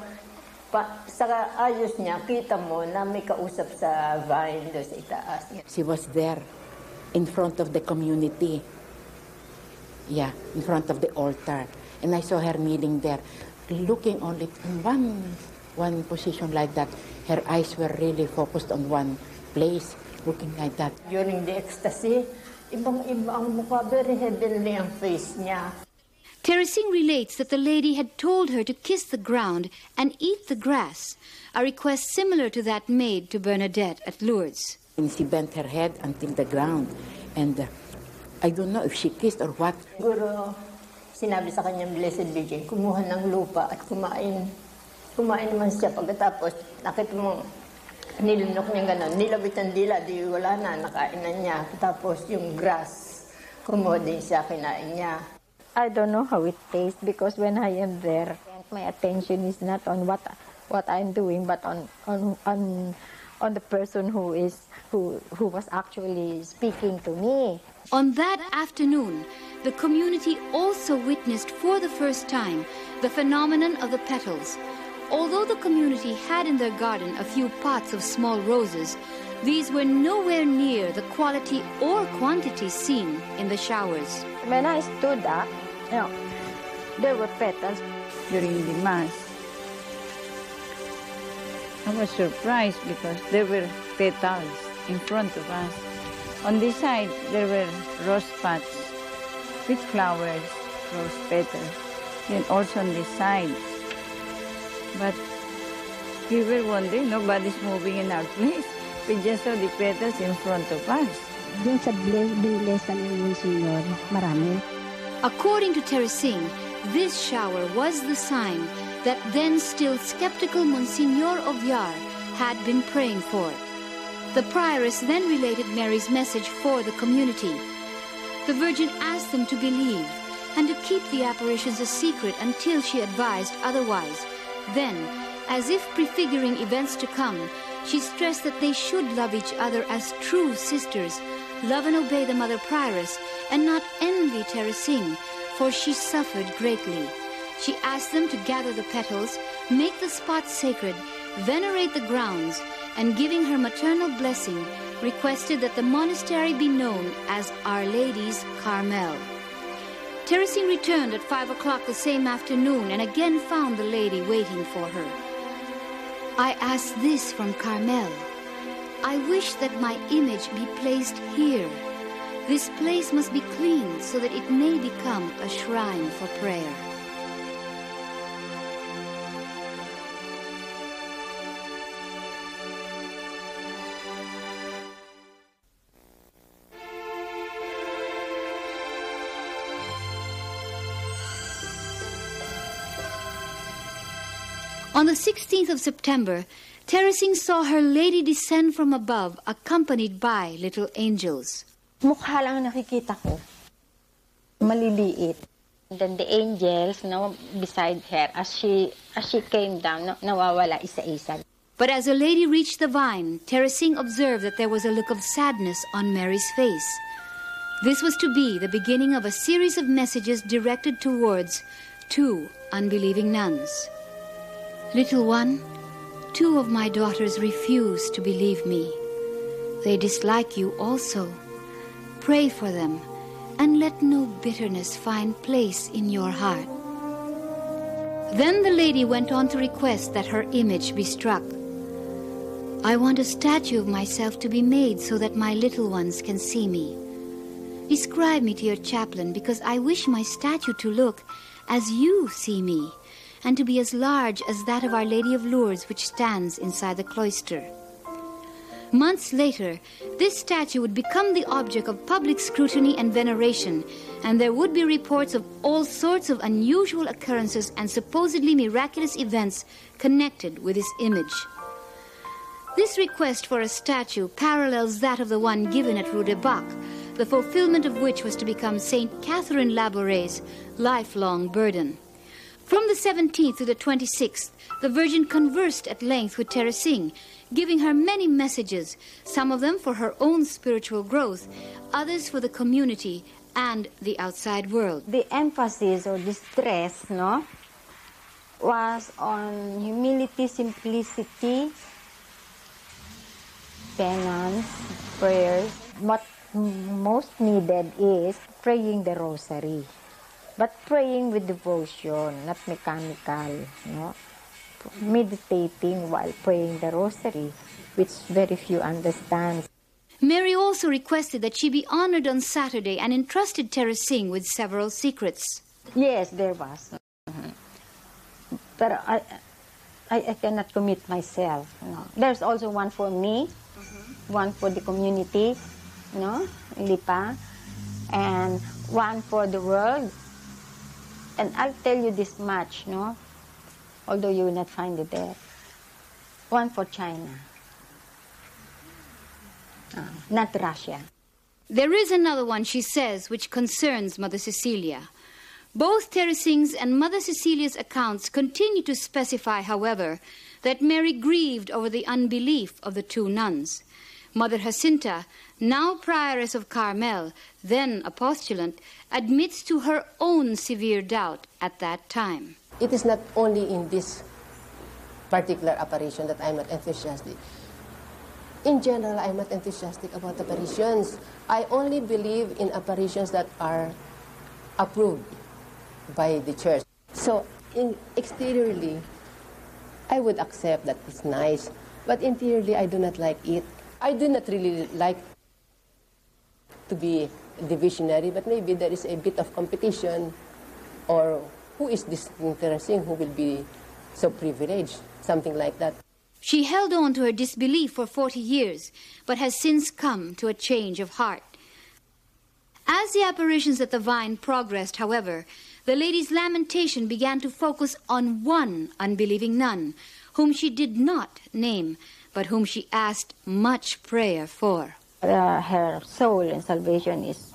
sa ayos niya, kita mo na may kausap sa vine doon sa itaas. She was there in front of the community. Yeah, in front of the altar. And I saw her kneeling there, looking only in one position like that. Her eyes were really focused on one place, looking like that. During the ecstasy, ibang-iba ang mukha, very heavenly ang face niya. Teresina relates that the lady had told her to kiss the ground and eat the grass, a request similar to that made to Bernadette at Lourdes. And she bent her head until the ground, and I don't know if she kissed or what. Siguro, sinabi sa kanyang Blessed Virgin, kumuha ng lupa at kumain. Kumain naman siya pagkatapos, nakita mo, Nilunok niya gano'n, nilabit ang dila, di wala na, nakain na niya. Tapos yung grass, kumuha din siya, kinain niya. I don't know how it tastes because when I am there, my attention is not on what I'm doing, but on the person who was actually speaking to me. On that afternoon, the community also witnessed for the first time the phenomenon of the petals. Although the community had in their garden a few pots of small roses, these were nowhere near the quality or quantity seen in the showers. When I stood up, there were petals. During the Mass, I was surprised because there were petals in front of us. On this side, there were rose pots with flowers, rose petals. Then also on this side. But we were wondering, nobody's moving in our place. We just saw the petals in front of us. Yung sa bilesan ng Monsignor, marami. According to Teresing, this shower was the sign that then still skeptical Monsignor of Villar had been praying for. The prioress then related Mary's message for the community. The Virgin asked them to believe and to keep the apparitions a secret until she advised otherwise. Then, as if prefiguring events to come, she stressed that they should love each other as true sisters, love and obey the Mother Prioress, and not envy Teresing, for she suffered greatly. She asked them to gather the petals, make the spot sacred, venerate the grounds, and giving her maternal blessing, requested that the monastery be known as Our Lady's Carmel. Teresing returned at 5 o'clock the same afternoon and again found the lady waiting for her. I asked this from Carmel. I wish that my image be placed here. This place must be cleaned so that it may become a shrine for prayer. On the 16th of September, Teresing saw Her Lady descend from above, accompanied by little angels. Mukha lang nakikita ko. Maliliit. Then the angels, beside her, as she came down, nawawala isa-isa. But as the lady reached the vine, Teresing observed that there was a look of sadness on Mary's face. This was to be the beginning of a series of messages directed towards 2 unbelieving nuns. Little one, 2 of my daughters refuse to believe me. They dislike you also. Pray for them, and let no bitterness find place in your heart. Then the lady went on to request that her image be struck. I want a statue of myself to be made so that my little ones can see me. Describe me to your chaplain, because I wish my statue to look as you see me, and to be as large as that of Our Lady of Lourdes, which stands inside the cloister. Months later, this statue would become the object of public scrutiny and veneration, and there would be reports of all sorts of unusual occurrences and supposedly miraculous events connected with this image. This request for a statue parallels that of the one given at Rue de Bac, the fulfillment of which was to become Saint Catherine Labourai's lifelong burden. From the 17th to the 26th, the Virgin conversed at length with Teresing, giving her many messages, some of them for her own spiritual growth, others for the community and the outside world. The emphasis or the stress, was on humility, simplicity, penance, prayers. What most needed is praying the rosary. But praying with devotion, not mechanical, meditating while praying the rosary, which very few understand. Mary also requested that she be honored on Saturday and entrusted Teresing with several secrets. Yes, there was. But I cannot commit myself. There's also one for me, one for the community, Lipa, and one for the world. And I'll tell you this much, although you will not find it there. One for China. not Russia. There is another one, she says, which concerns Mother Cecilia. Both Teresing's and Mother Cecilia's accounts continue to specify, however, that Mary grieved over the unbelief of the two nuns. Mother Jacinta, now prioress of Carmel, then a postulant, admits to her own severe doubt at that time. It is not only in this particular apparition that I'm not enthusiastic. In general, I'm not enthusiastic about apparitions. I only believe in apparitions that are approved by the church. So, exteriorly, I would accept that it's nice, but interiorly, I do not like it. I do not really like to be the visionary, but maybe there is a bit of competition, or who is this interesting, who will be so privileged, something like that. She held on to her disbelief for 40 years, but has since come to a change of heart. As the apparitions at the Vine progressed, however, the lady's lamentation began to focus on one unbelieving nun, whom she did not name, but whom she asked much prayer for. Her soul and salvation is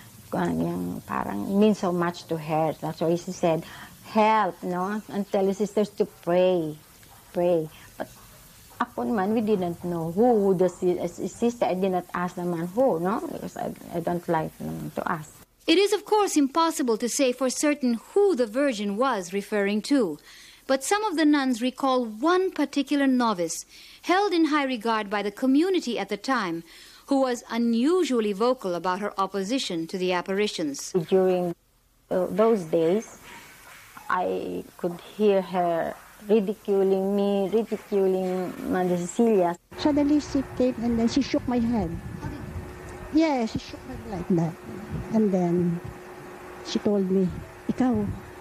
parang means so much to her. That's why she said, help, no? And tell the sisters to pray. But ako naman, we didn't know who the sister. I did not ask naman who, no? Because I don't like to ask. It is, of course, impossible to say for certain who the Virgin was referring to. But some of the nuns recall one particular novice, held in high regard by the community at the time, who was unusually vocal about her opposition to the apparitions. During those days, I could hear her ridiculing me, ridiculing Mother Cecilia. Suddenly she came and then she shook my head. Yeah, she shook my head like that. And then she told me, ikaw,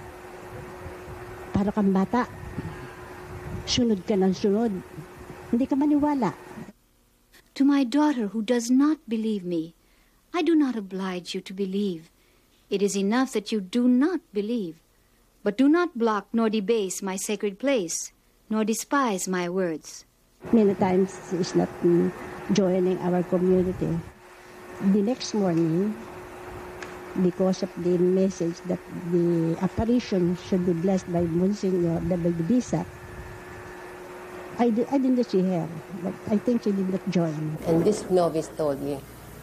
para kang bata. Sunod ka ng sunod. Hindi ka maniwala. To my daughter who does not believe me, I do not oblige you to believe. It is enough that you do not believe. But do not block nor debase my sacred place, nor despise my words. Many times she is not joining our community. The next morning, because of the message that the apparition should be blessed by Monsignor, by the bishop, I didn't see her, but I think she did not join. And this novice told me,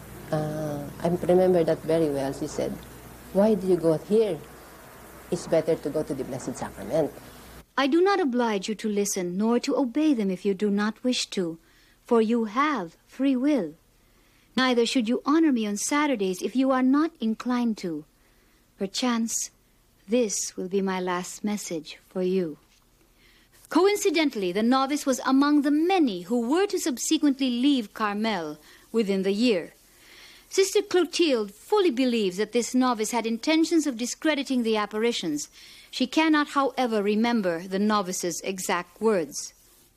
I remember that very well. She said, why do you go here? It's better to go to the Blessed Sacrament. I do not oblige you to listen, nor to obey them if you do not wish to, for you have free will. Neither should you honor me on Saturdays if you are not inclined to. Perchance, this will be my last message for you. Coincidentally, the novice was among the many who were to subsequently leave Carmel within the year. Sister Clotilde fully believes that this novice had intentions of discrediting the apparitions. She cannot, however, remember the novice's exact words.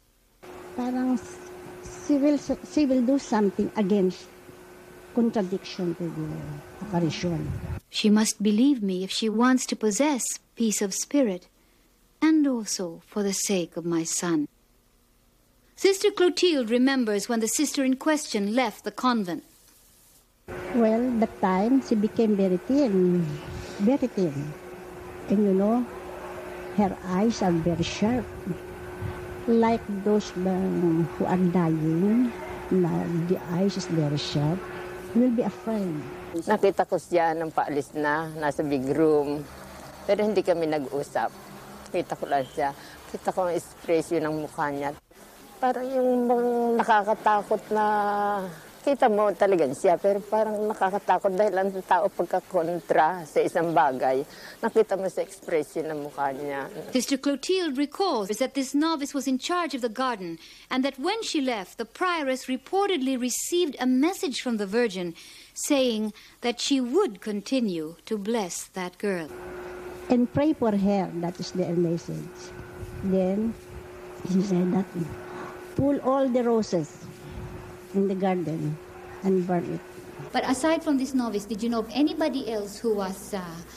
Parang she will do something against contradiction to the apparition. She must believe me if she wants to possess peace of spirit, and also for the sake of my son. Sister Clotilde remembers when the sister in question left the convent. Well, that time she became very thin. And you know, her eyes are very sharp. Like those who are dying, now the eyes is very sharp. You will be afraid. Nakita ko siya nang paalis na, nasa big room. Pero hindi kami nag-usap. Kita ko lang siya. Kita ko ang expression ng mukha niya. Parang yung nakakatakot na... Kita mo talaga siya, pero parang nakakatakot dahil ang tao pagkakontra sa isang bagay. Nakita mo sa expression ng mukha niya. Sister Clotilde recalls that this novice was in charge of the garden and that when she left, the prioress reportedly received a message from the Virgin saying that she would continue to bless that girl. And pray for her, that is their message. Then, she said that, pull all the roses in the garden and burn it. But aside from this novice, did you know of anybody else who was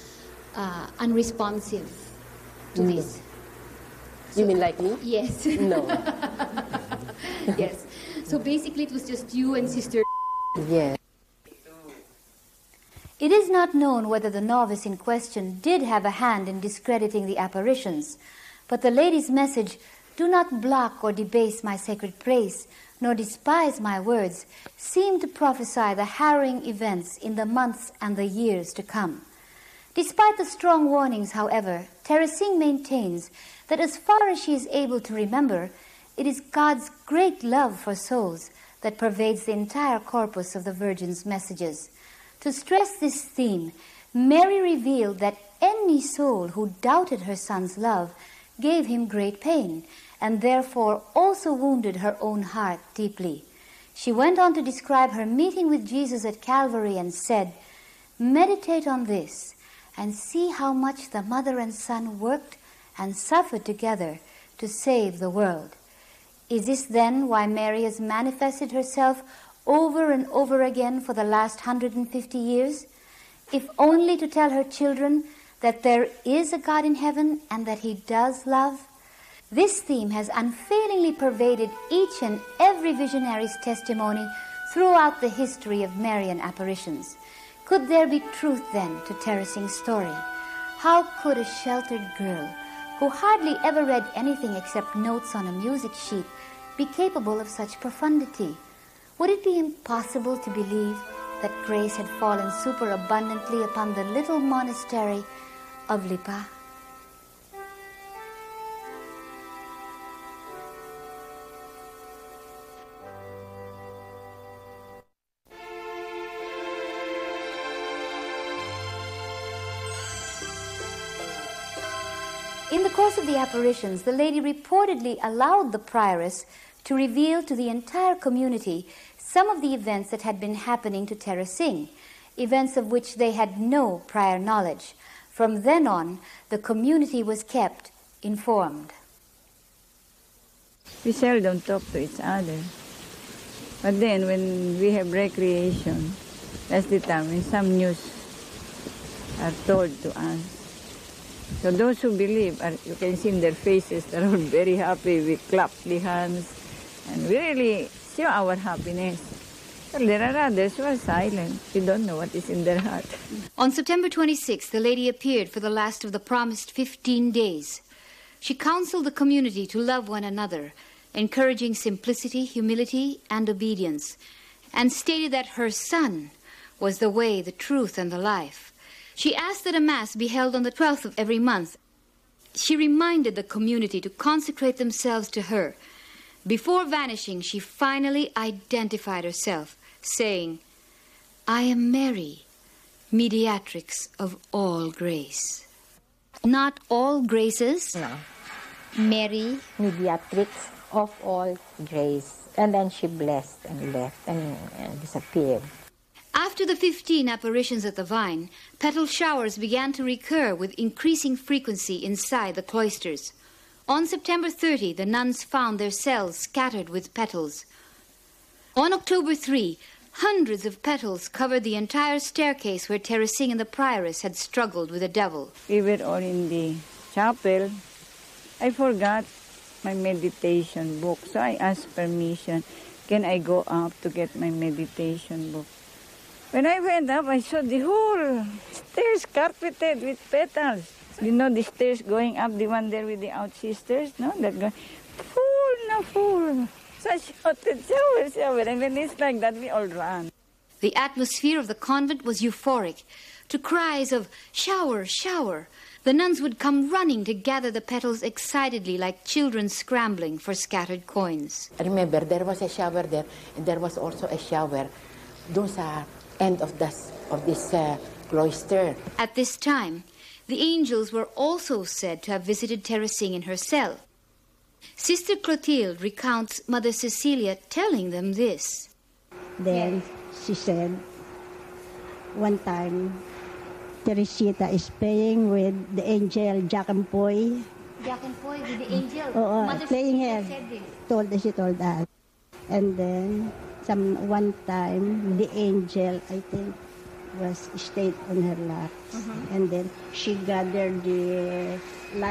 unresponsive to this? You mean like me? Yes. No. Yes. So basically it was just you and Sister Yes. It is not known whether the novice in question did have a hand in discrediting the apparitions, but the lady's message, "Do not block or debase my sacred place, nor despise my words," seemed to prophesy the harrowing events in the months and the years to come. Despite the strong warnings, however, Teresing maintains that as far as she is able to remember, it is God's great love for souls that pervades the entire corpus of the Virgin's messages. To stress this theme, Mary revealed that any soul who doubted her son's love gave him great pain, and therefore also wounded her own heart deeply. She went on to describe her meeting with Jesus at Calvary and said, "Meditate on this and see how much the mother and son worked and suffered together to save the world." Is this then why Mary has manifested herself over and over again for the last 150 years? If only to tell her children that there is a God in heaven and that he does love? This theme has unfailingly pervaded each and every visionary's testimony throughout the history of Marian apparitions. Could there be truth then to Teresing's story? How could a sheltered girl who hardly ever read anything except notes on a music sheet be capable of such profundity? Would it be impossible to believe that grace had fallen superabundantly upon the little monastery of Lipa? In the course of the apparitions, the lady reportedly allowed the prioress to reveal to the entire community some of the events that had been happening to Teresing, events of which they had no prior knowledge. From then on, the community was kept informed. We seldom talk to each other. But then when we have recreation, that's the time when some news are told to us. So those who believe, you can see in their faces, they're all very happy. We clap the hands and we really show our happiness. Well, there are others who are silent. We don't know what is in their heart. On September 26th, the lady appeared for the last of the promised 15 days. She counseled the community to love one another, encouraging simplicity, humility, and obedience, and stated that her son was the way, the truth, and the life. She asked that a Mass be held on the 12th of every month. She reminded the community to consecrate themselves to her. Before vanishing, she finally identified herself, saying, "I am Mary, mediatrix of all grace." Not all graces? No. Mary, mediatrix of all grace. And then she blessed and left and disappeared. After the 15 apparitions at the Vine, petal showers began to recur with increasing frequency inside the cloisters. On September 30, the nuns found their cells scattered with petals. On October 3, hundreds of petals covered the entire staircase where Teresing and the prioress had struggled with the devil. We were all in the chapel. I forgot my meditation book, so I asked permission. Can I go up to get my meditation book? When I went up, I saw the whole stairs carpeted with petals. You know the stairs going up, the one there with the out sisters, no? That going full. So I shouted, shower. And when it's like that, we all ran. The atmosphere of the convent was euphoric. To cries of shower, shower, the nuns would come running to gather the petals excitedly like children scrambling for scattered coins. I remember there was a shower there, and there was also a shower. Those are end of this cloister. At this time, the angels were also said to have visited Teresing in her cell. Sister Clotilde recounts Mother Cecilia telling them this. Then she said, one time, Teresita is playing with the angel Jack and Poy. Jack and Poy with the angel? Mother playing here. She told us. And then one time, the angel, I think, stayed on her lap. And then she gathered the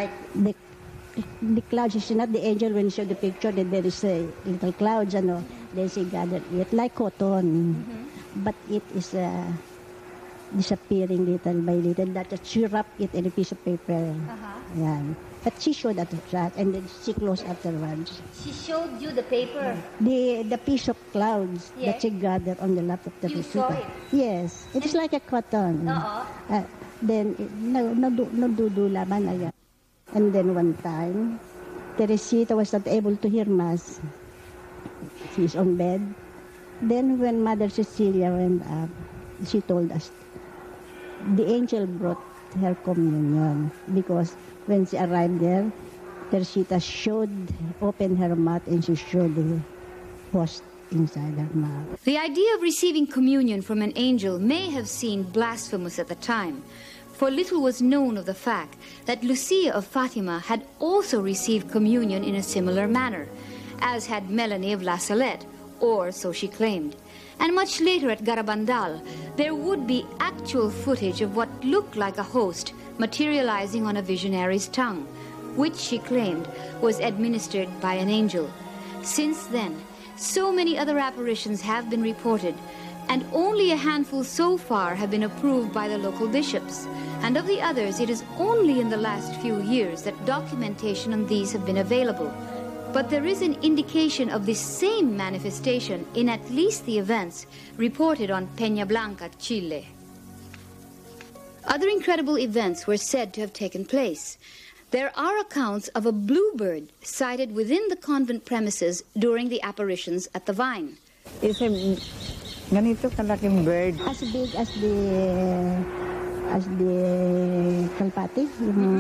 clouds. It's not the angel when you show the picture that there is a little clouds, then she gathered it like cotton. but it is disappearing little by little. That she wrapped it in a piece of paper. Yeah. But she showed that, and then she closed afterwards. She showed you the paper? The piece of clouds that she gathered on the lap of the You saw it? Yes. It's like a cotton. Then, nadudula man ayan. And then one time, Teresita was not able to hear Mass. She's on bed. Then when Mother Cecilia went up, she told us, the angel brought her communion because when she arrived there, Teresita opened her mouth and she showed the host inside her mouth. The idea of receiving communion from an angel may have seemed blasphemous at the time, for little was known of the fact that Lucia of Fatima had also received communion in a similar manner, as had Melanie of La Salette, or so she claimed. And much later at Garabandal, there would be actual footage of what looked like a host materializing on a visionary's tongue, which she claimed was administered by an angel. Since then, so many other apparitions have been reported, and only a handful so far have been approved by the local bishops. And of the others, it is only in the last few years that documentation on these have been available. But there is an indication of this same manifestation in at least the events reported on Peña Blanca, Chile. Other incredible events were said to have taken place. There are accounts of a bluebird sighted within the convent premises during the apparitions at the Vine. It's a ganito kalaking bird. As big as the kalpati.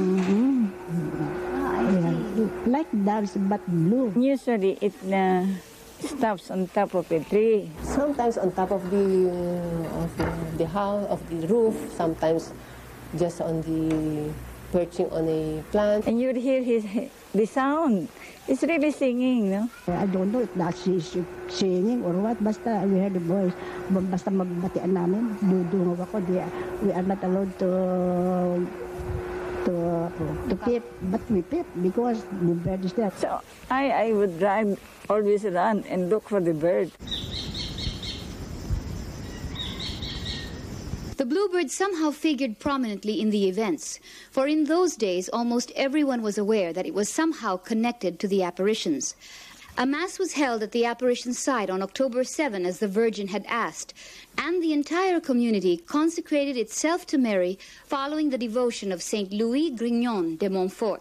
Like doves, but blue. Usually it stops on top of a tree. Sometimes on top of the house, of the roof. Sometimes just on the perching on a plant. And you'd hear the sound. It's really singing, no? I don't know if that's singing or what. Basta we heard the voice. Basta magbatian namin, dudungaw ako. We are not allowed to peep, but we peep because the bird is there. So I would drive, always run and look for the bird. The bluebird somehow figured prominently in the events, for in those days almost everyone was aware that it was somehow connected to the apparitions. A mass was held at the apparition site on October 7 as the Virgin had asked, and the entire community consecrated itself to Mary following the devotion of Saint Louis Grignon de Montfort.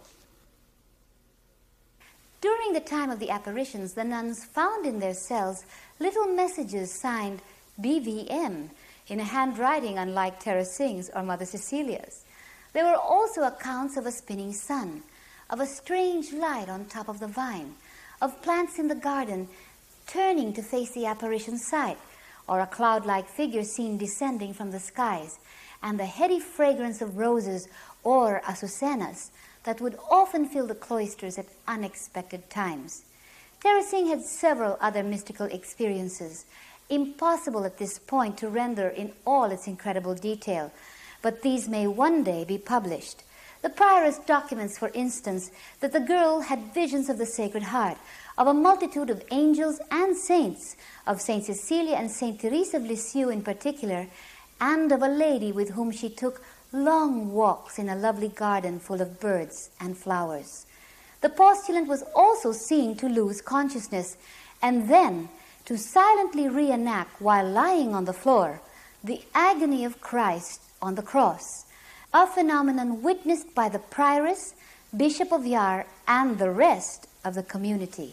During the time of the apparitions, the nuns found in their cells little messages signed BVM, in a handwriting unlike Teresing's or Mother Cecilia's. There were also accounts of a spinning sun, of a strange light on top of the vine, of plants in the garden turning to face the apparition site, or a cloud-like figure seen descending from the skies, and the heady fragrance of roses or azucenas that would often fill the cloisters at unexpected times. Teresing had several other mystical experiences, impossible at this point to render in all its incredible detail, but these may one day be published. The prioress documents, for instance, that the girl had visions of the Sacred Heart, of a multitude of angels and saints, of Saint Cecilia and Saint Therese of Lisieux in particular, and of a lady with whom she took long walks in a lovely garden full of birds and flowers. The postulant was also seen to lose consciousness, and then to silently reenact while lying on the floor the agony of Christ on the cross, a phenomenon witnessed by the prioress, Bishop of Yar, and the rest of the community.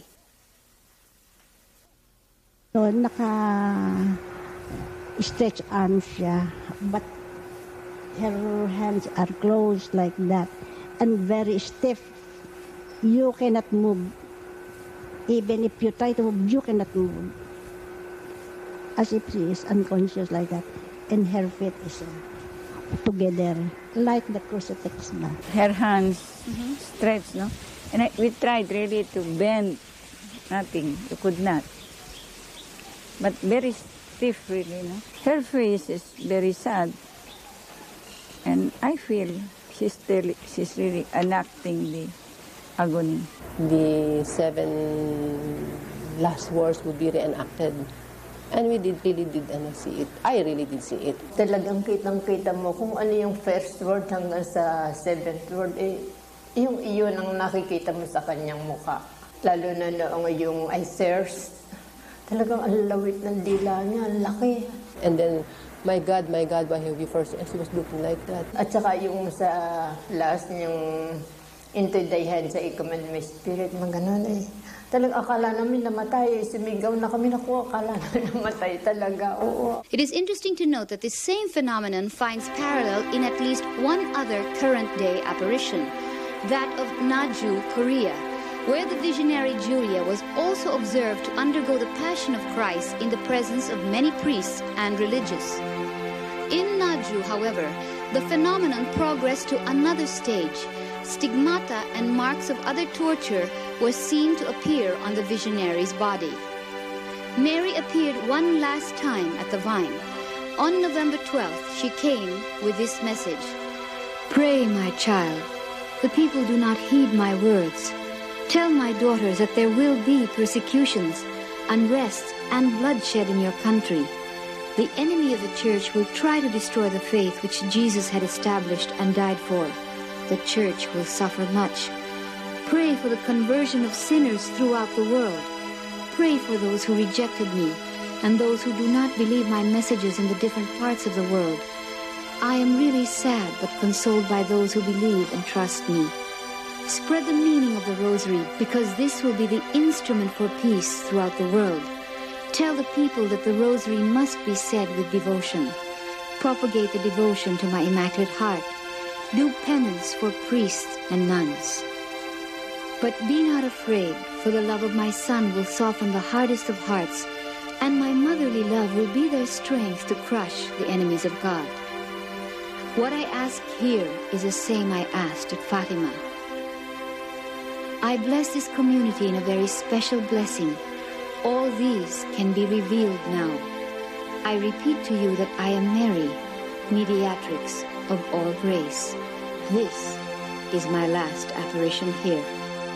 So, naka-stretch arms siya, but her hands are closed like that and very stiff. You cannot move. Even if you try to move, you cannot move. As if she is unconscious like that. And her feet is together, like the crucifix. Her hands stretched, no? And we tried really to bend. Nothing. You could not. But very stiff, really, no? Her face is very sad. And I feel she's really enacting the agony. The 7 last words would be reenacted. And we really did see it. I really did see it. Talagang kitang-kita mo kung ano yung first word hanggang sa seventh word, yung iyon ang nakikita mo sa kanyang mukha. Lalo na noong yung I thirst, talagang ang lawit ng dila niya, ang laki. And then, my God, why have you first? And she was looking like that. At saka yung sa last, yung into thy hands, I commend my spirit, mga ganun Talagang akala namin namatay, sumigaw na kami naku, akala namin namatay talaga, oo. It is interesting to note that this same phenomenon finds parallel in at least one other current-day apparition, that of Naju, Korea, where the visionary Julia was also observed to undergo the Passion of Christ in the presence of many priests and religious. In Naju, however, the phenomenon progressed to another stage. Stigmata and marks of other torture were seen to appear on the visionary's body. Mary appeared one last time at the Vine. On November 12th, she came with this message: "Pray, my child. The people do not heed my words. Tell my daughters that there will be persecutions, unrest, and bloodshed in your country. The enemy of the church will try to destroy the faith which Jesus had established and died for. The church will suffer much. Pray for the conversion of sinners throughout the world. Pray for those who rejected me and those who do not believe my messages in the different parts of the world. I am really sad but consoled by those who believe and trust me. Spread the meaning of the rosary, because this will be the instrument for peace throughout the world. Tell the people that the rosary must be said with devotion. Propagate the devotion to my Immaculate Heart. Do penance for priests and nuns. But be not afraid, for the love of my Son will soften the hardest of hearts, and my motherly love will be their strength to crush the enemies of God. What I ask here is the same I asked at Fatima. I bless this community in a very special blessing. All these can be revealed now. I repeat to you that I am Mary, mediatrix of all grace. This is my last apparition here."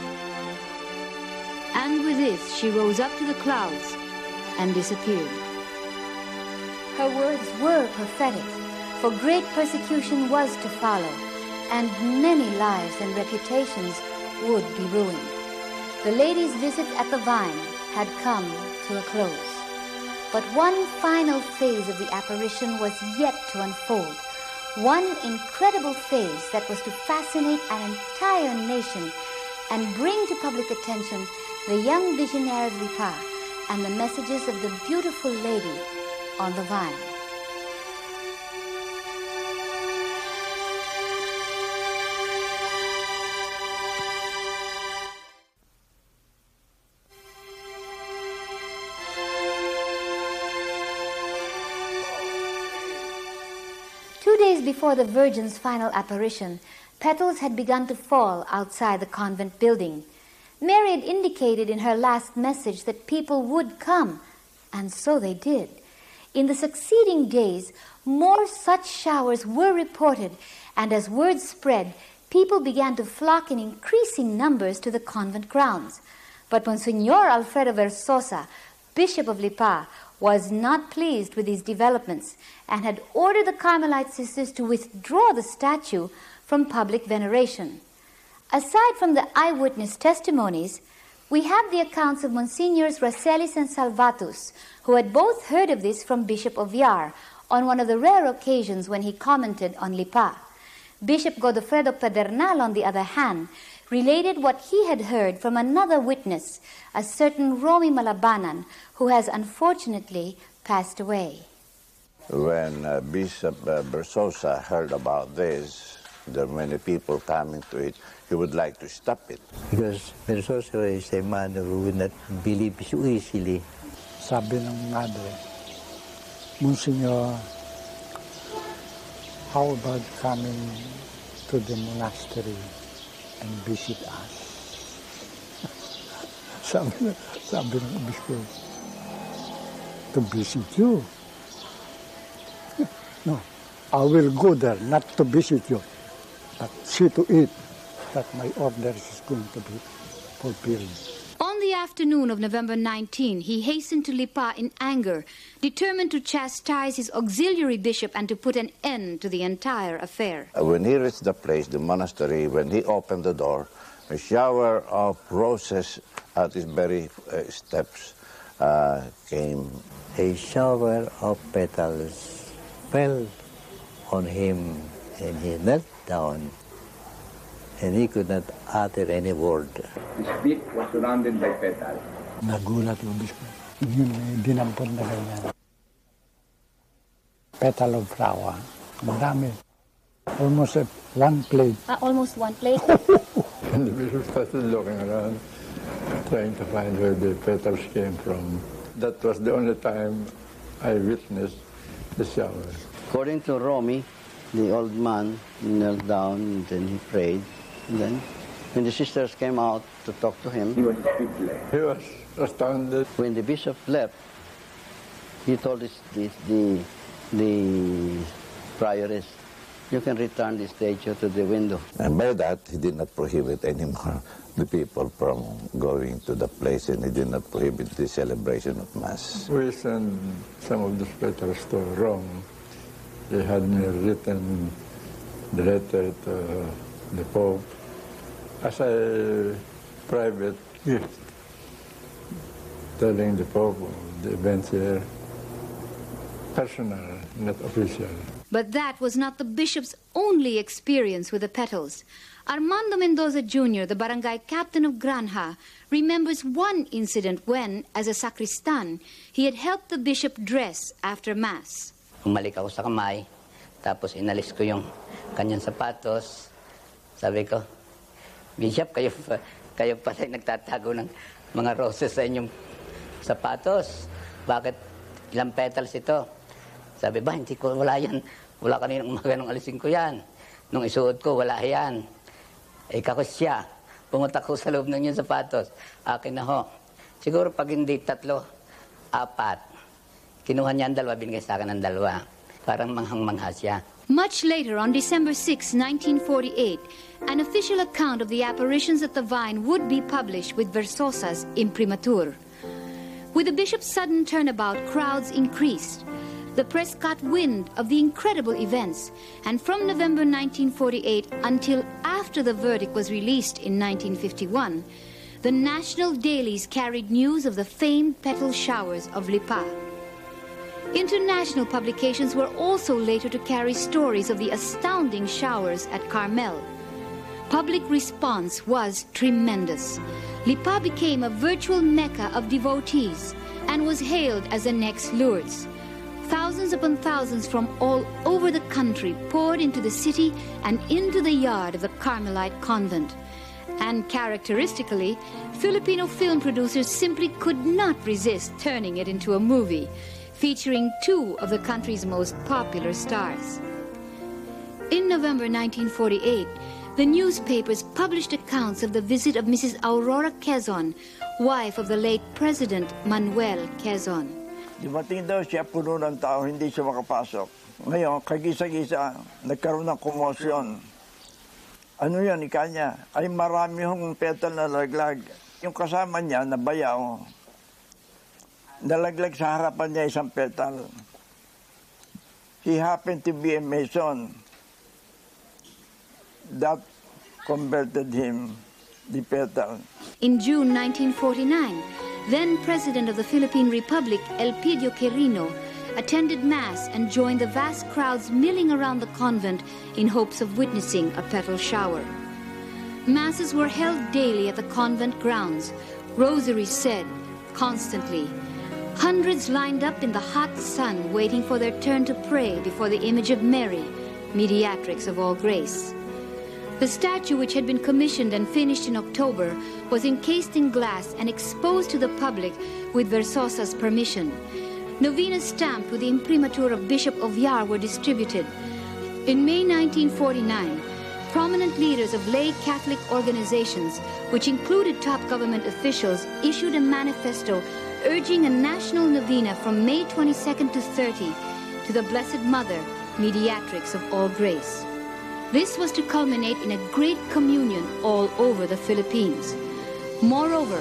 And with this, she rose up to the clouds and disappeared. Her words were prophetic, for great persecution was to follow, and many lives and reputations would be ruined. The lady's visits at the Vine had come to a close. But one final phase of the apparition was yet to unfold. One incredible phase that was to fascinate an entire nation and bring to public attention the young visionary of Lipa and the messages of the beautiful lady on the Vine. days before the Virgin's final apparition, petals had begun to fall outside the convent building. Mary had indicated in her last message that people would come, and so they did. In the succeeding days, more such showers were reported, and as word spread, people began to flock in increasing numbers to the convent grounds. But Monsignor Alfredo Versosa, Bishop of Lipa, was not pleased with these developments and had ordered the Carmelite sisters to withdraw the statue from public veneration. Aside from the eyewitness testimonies, we have the accounts of Monsignors Racelis and Salvatus, who had both heard of this from Bishop of Villar on one of the rare occasions when he commented on Lipa. Bishop Godofredo Pedernal, on the other hand, related what he had heard from another witness, a certain Romy Malabanan, who has unfortunately passed away. When Bishop Versosa heard about this, there were many people coming to it, he would like to stop it. Because Versosa is a man who would not believe so easily. Sabi ng madre, Monsignor, how about coming to the monastery and visit us? sabi ng obispo, to visit you? No, I will go there not to visit you, but see to it that my orders is going to be fulfilled. On the afternoon of November 19, he hastened to Lipa in anger, determined to chastise his auxiliary bishop and to put an end to the entire affair. When he reached the place, the monastery, when he opened the door, a shower of roses at his very steps came. A shower of petals fell on him, and he knelt down, and he could not utter any word. His feet was surrounded by petals. Nagulat yung bispo. Yun, dinampot na ganyan. Petal of flower. Marami. Almost one plate. Almost one plate? And the bishop started looking around, trying to find where the petals came from. That was the only time I witnessed the shower. According to Romy, the old man knelt down and then he prayed. And then when the sisters came out to talk to him, he was speechless. He was astounded. When the bishop left, he told the prioress, you can return the statue to the window. And by that, he did not prohibit anymore the people from going to the place, and he did not prohibit the celebration of Mass. We sent some of those petals to Rome. They had me written the letter to the Pope as a private gift, telling the Pope of the events here, personal, not official. But that was not the bishop's only experience with the petals. Armando Mendoza Jr., the barangay captain of Granja, remembers one incident when, as a sacristan, he had helped the bishop dress after Mass. Umalik ako sa kamay, tapos inalis ko yung kanyang sapatos. Sabi ko, Bishop, kayo pala nagtatago ng mga roses sa inyong sapatos. Bakit ilang petals ito? Sabi ba, hindi ko, wala yan. Wala kaninang umaga nung alisin ko yan. Nung isuot ko, wala yan. Kakos siya. Pumunta ko sa loob ng yung sapatos. Akin na ho. Siguro pag hindi 3, 4. Kinuha niya ang 2, binigay sa akin ang 2. Parang manghang-mangha siya. Much later, on December 6, 1948, an official account of the apparitions at the Vine would be published with Versosa's imprimatur. With the bishop's sudden turnabout, crowds increased. The press caught wind of the incredible events, and from November 1948 until after the verdict was released in 1951, the national dailies carried news of the famed petal showers of Lipa. International publications were also later to carry stories of the astounding showers at Carmel. Public response was tremendous. Lipa became a virtual mecca of devotees and was hailed as the next Lourdes. Thousands upon thousands from all over the country poured into the city and into the yard of the Carmelite convent. And characteristically, Filipino film producers simply could not resist turning it into a movie, featuring 2 of the country's most popular stars. In November 1948, the newspapers published accounts of the visit of Mrs. Aurora Quezon, wife of the late President Manuel Quezon. Dumating daw siya, puno ng tao, hindi siya makapasok. Ngayon, kagisa-gisa, nagkaroon ng komosyon. Ano yan, ika niya? Ay marami hong petal na laglag. Yung kasama niya, nabayaw. Nalaglag sa harapan niya isang petal. He happened to be a Mason. That converted him, the petal. In June 1949, then President of the Philippine Republic, Elpidio Quirino, attended Mass and joined the vast crowds milling around the convent in hopes of witnessing a petal shower. Masses were held daily at the convent grounds, rosaries said constantly. Hundreds lined up in the hot sun waiting for their turn to pray before the image of Mary, mediatrix of all grace. The statue, which had been commissioned and finished in October, was encased in glass and exposed to the public with Versosa's permission. Novenas stamped with the imprimatur of Bishop Oviar were distributed. In May 1949, prominent leaders of lay Catholic organizations, which included top government officials, issued a manifesto urging a national novena from May 22nd to 30 to the Blessed Mother, mediatrix of all grace. This was to culminate in a great communion all over the Philippines. Moreover,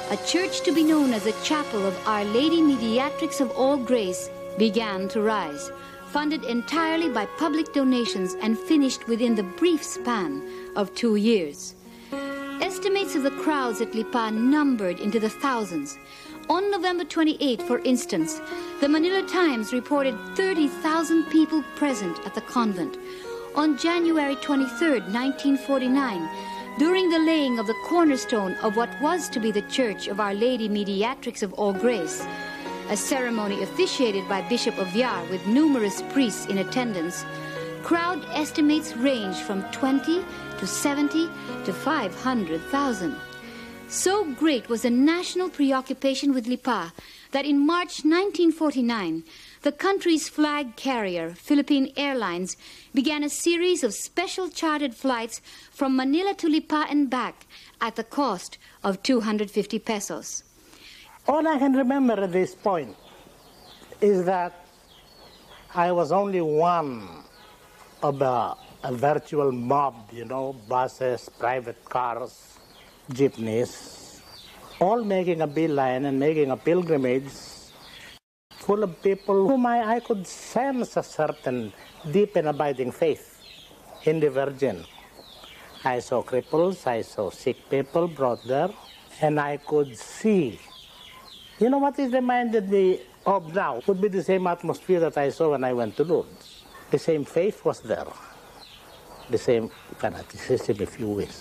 a church to be known as a chapel of Our Lady Mediatrix of All Grace began to rise, funded entirely by public donations and finished within the brief span of 2 years. Estimates of the crowds at Lipa numbered into the thousands. On November 28, for instance, the Manila Times reported 30,000 people present at the convent. On January 23, 1949, during the laying of the cornerstone of what was to be the Church of Our Lady Mediatrix of All Grace, a ceremony officiated by Bishop of Villar with numerous priests in attendance, crowd estimates range from 20 to 70 to 500,000. So great was the national preoccupation with Lipa that in March 1949, the country's flag carrier, Philippine Airlines, began a series of special chartered flights from Manila to Lipa and back at the cost of 250 pesos. All I can remember at this point is that I was only one of a virtual mob, you know, buses, private cars, jeepneys, all making a beeline and making a pilgrimage full of people whom I could sense a certain deep and abiding faith in the Virgin. I saw cripples, I saw sick people brought there, and I could see. You know what it reminded me of now? Would be the same atmosphere that I saw when I went to Lourdes. The same faith was there. The same fanaticism, if you wish.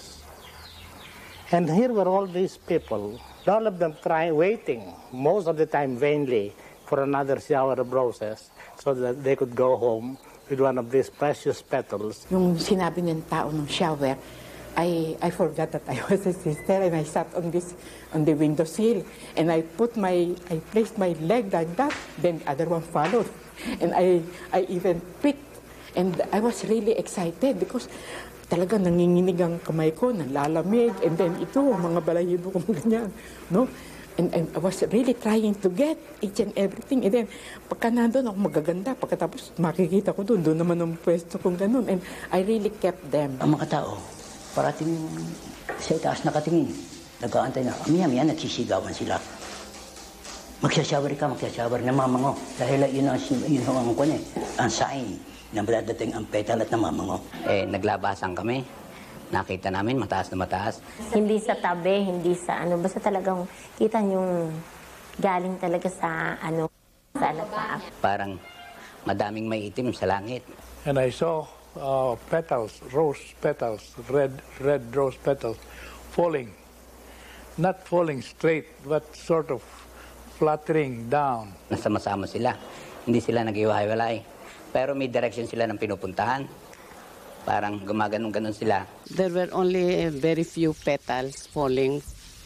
And here were all these people, all of them waiting, most of the time vainly, for another shower of roses so that they could go home with one of these precious petals. Yung sinabi ng tao ng shower, I forgot that I was a sister, and I sat on the windowsill, and I placed my leg like that, then the other one followed, and I even picked, and I was really excited because talaga nanginginig ang kamay ko, nalalamig, and then ito, mga balahibo kong ganyan, no? And I was really trying to get each and everything. And then, pagka nandun ako magaganda, pagkatapos makikita ko doon naman ang pwesto kong ganun. And I really kept them. Ang mga tao, parating sa itaas nakatingin, nag-aantay na, miya-miya, nagsisigawan sila. Magsashower ka, namamango. Dahil yun ang sign na dadating ang petal at namamango. Naglabasan kami. Nakita namin, mataas na mataas. Hindi sa tabi, hindi sa basta talagang kita yung galing talaga sa sa taas. Parang madaming may itim sa langit. And I saw petals, rose petals, red rose petals falling. Not falling straight, but sort of fluttering down. Nasama-sama sila. Hindi sila nag-iwahiwalay. Pero may direction sila ng pinupuntahan. Parang gumaganon-ganon sila. There were only very few petals falling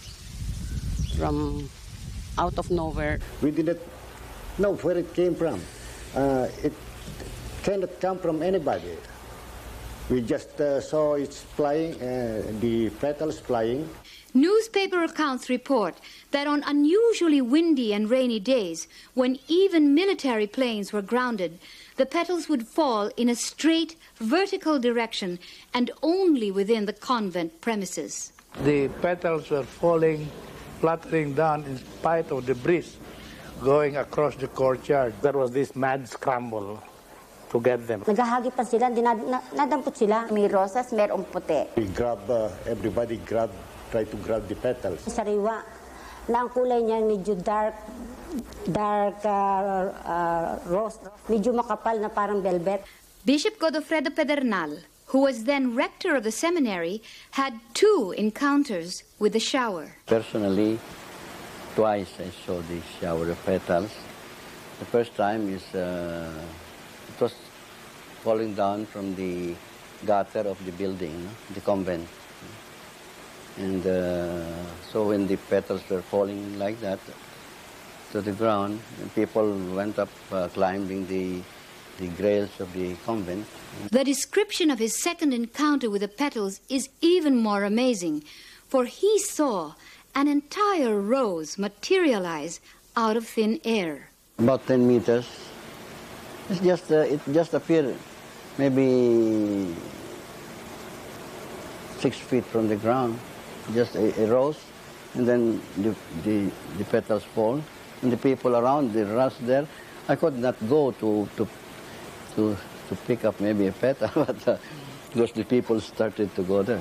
from out of nowhere. We didn't know where it came from. It cannot come from anybody. We just saw it flying, the petals flying. Newspaper accounts report that on unusually windy and rainy days, when even military planes were grounded, the petals would fall in a straight, vertical direction and only within the convent premises. The petals were falling, fluttering down in spite of the breeze going across the courtyard. There was this mad scramble to get them. Naghahagipan sila, nadampot sila. May rosas, merong puti. Everybody try to grab the petals. Sariwa, na ang kulay niya medyo dark rose, medyo makapal na parang velvet. Bishop Godofredo Pedernal, who was then rector of the seminary, had 2 encounters with the shower. Personally, twice I saw the shower of petals. The first time is it was falling down from the gutter of the building, the convent. And so when the petals were falling like that to the ground, people went up climbing the grails of the convent. The description of his second encounter with the petals is even more amazing, for he saw an entire rose materialize out of thin air. About 10 meters. It just appeared maybe 6 feet from the ground. Just a rose and then the petals fall, and the people around, they rush there. I could not go to pick up maybe a petal, but because the people started to go there.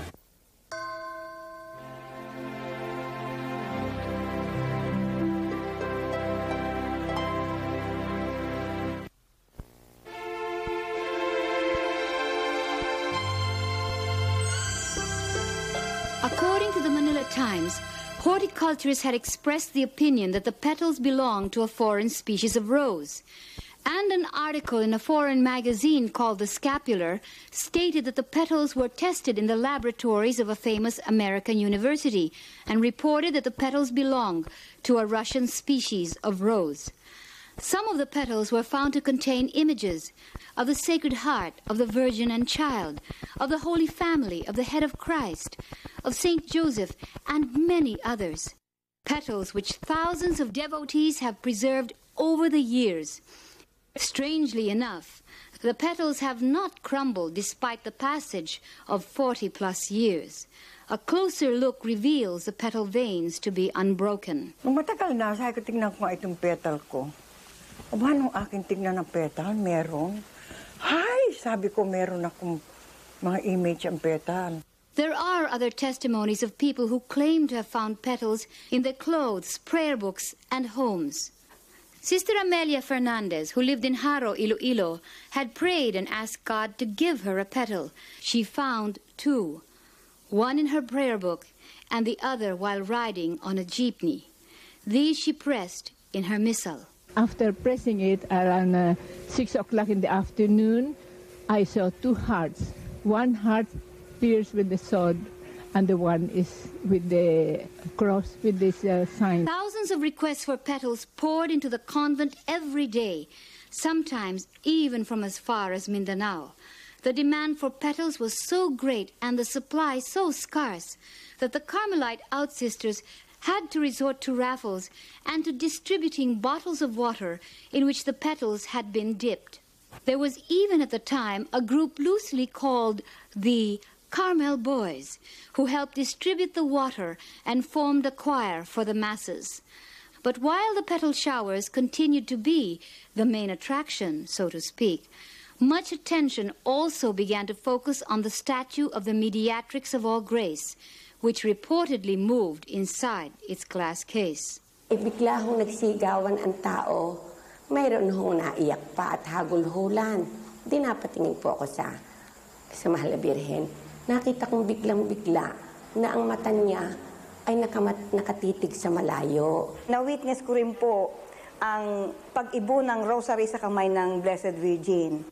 According to the Manila Times, horticulturists had expressed the opinion that the petals belonged to a foreign species of rose. And an article in a foreign magazine called The Scapular stated that the petals were tested in the laboratories of a famous American university and reported that the petals belonged to a Russian species of rose. Some of the petals were found to contain images of the Sacred Heart of the Virgin and Child, of the Holy Family, of the Head of Christ, of Saint Joseph, and many others. Petals which thousands of devotees have preserved over the years. Strangely enough, the petals have not crumbled despite the passage of 40+ years. A closer look reveals the petal veins to be unbroken. Nung matagal na, sabi ko, tingnan ko nga itong petal ko. Aba, nung aking tingnan ng petal, meron. Hay, sabi ko, meron akong mga image ang petal. There are other testimonies of people who claim to have found petals in their clothes, prayer books, and homes. Sister Amelia Fernandez, who lived in Haro, Iloilo, had prayed and asked God to give her a petal. She found 2, one in her prayer book and the other while riding on a jeepney. These she pressed in her missal. After pressing it around 6 o'clock in the afternoon, I saw 2 hearts. One heart pierced with the sword, and the one is with the cross with this sign. Thousands of requests for petals poured into the convent every day, sometimes even from as far as Mindanao. The demand for petals was so great and the supply so scarce that the Carmelite outsisters had to resort to raffles and to distributing bottles of water in which the petals had been dipped. There was even at the time a group loosely called the Carmel Boys, who helped distribute the water and formed a choir for the masses. But while the petal showers continued to be the main attraction, so to speak, much attention also began to focus on the statue of the Mediatrix of All Grace, which reportedly moved inside its glass case. Bigla hong nagsigawan ang tao, mayroon hong naiyak pa at hagulhulan. Di napatingin po ako sa Mahal na Birhen. Nakita kong biglang-bigla na ang mata niya ay nakatitig sa malayo. Na-witness ko rin po ang pag-ibo ng rosary sa kamay ng Blessed Virgin.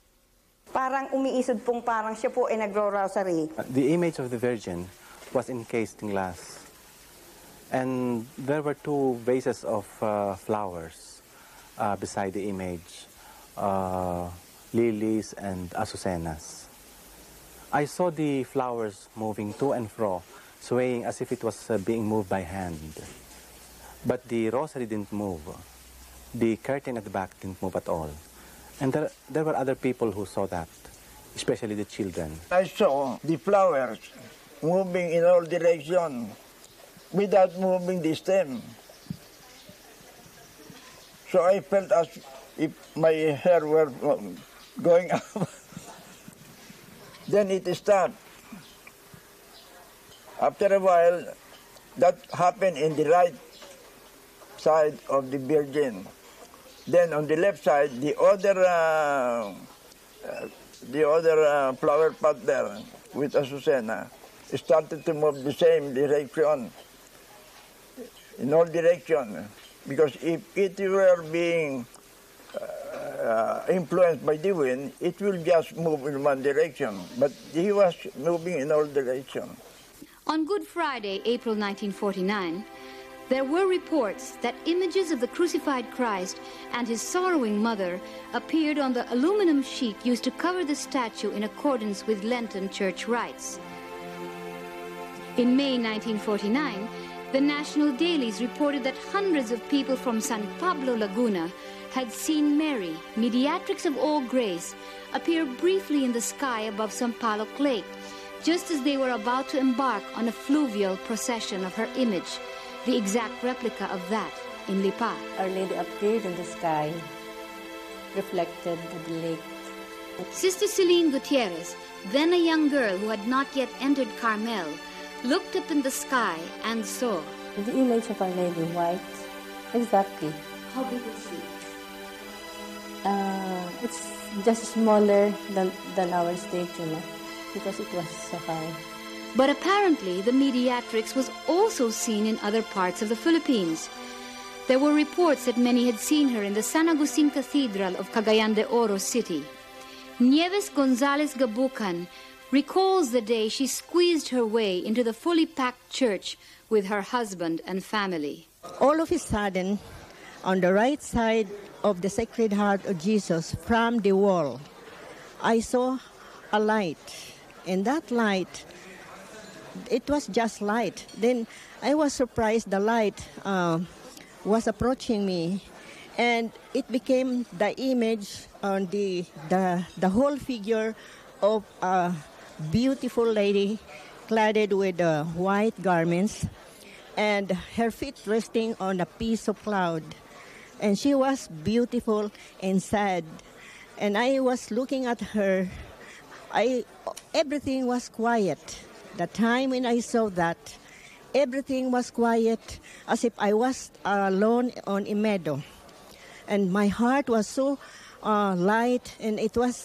Parang umiisod pong parang siya po ay nagro-rosary. The image of the Virgin was encased in glass. And there were 2 vases of flowers beside the image, lilies and azucenas. I saw the flowers moving to and fro, swaying as if it was being moved by hand. But the rosary didn't move. The curtain at the back didn't move at all. And there were other people who saw that, especially the children. I saw the flowers moving in all directions without moving the stem. So I felt as if my hair were going up. Then it stopped. After a while, that happened in the right side of the Virgin. Then on the left side, the other flower pot there with Azucena started to move the same direction, in all directions. Because if it were being influenced by the wind, it will just move in one direction. But he was moving in all directions. On Good Friday, April 1949, there were reports that images of the crucified Christ and his sorrowing mother appeared on the aluminum sheet used to cover the statue in accordance with Lenten church rites. In May 1949, the national dailies reported that hundreds of people from San Pablo, Laguna, had seen Mary, Mediatrix of All Grace, appear briefly in the sky above Sampaloc Lake, just as they were about to embark on a fluvial procession of her image. the exact replica of that in Lipa. Our Lady appeared in the sky, reflected in the lake. Sister Celine Gutierrez, then a young girl who had not yet entered Carmel, looked up in the sky and saw the image of Our Lady white, exactly. How big was she? It's just smaller than our statue, because it was so high. But apparently the mediatrix was also seen in other parts of the Philippines. There were reports that many had seen her in the San Agustin Cathedral of Cagayan de Oro City. Nieves Gonzalez Gabucan recalls the day she squeezed her way into the fully packed church with her husband and family. All of a sudden, on the right side of the Sacred Heart of Jesus from the wall, I saw a light. And that light, it was just light. Then I was surprised the light was approaching me. And it became the image on the whole figure of a beautiful lady clad with white garments and her feet resting on a piece of cloud. And she was beautiful and sad. And I was looking at her. Everything was quiet. The time when I saw that, everything was quiet, as if I was alone on a meadow. And my heart was so light, and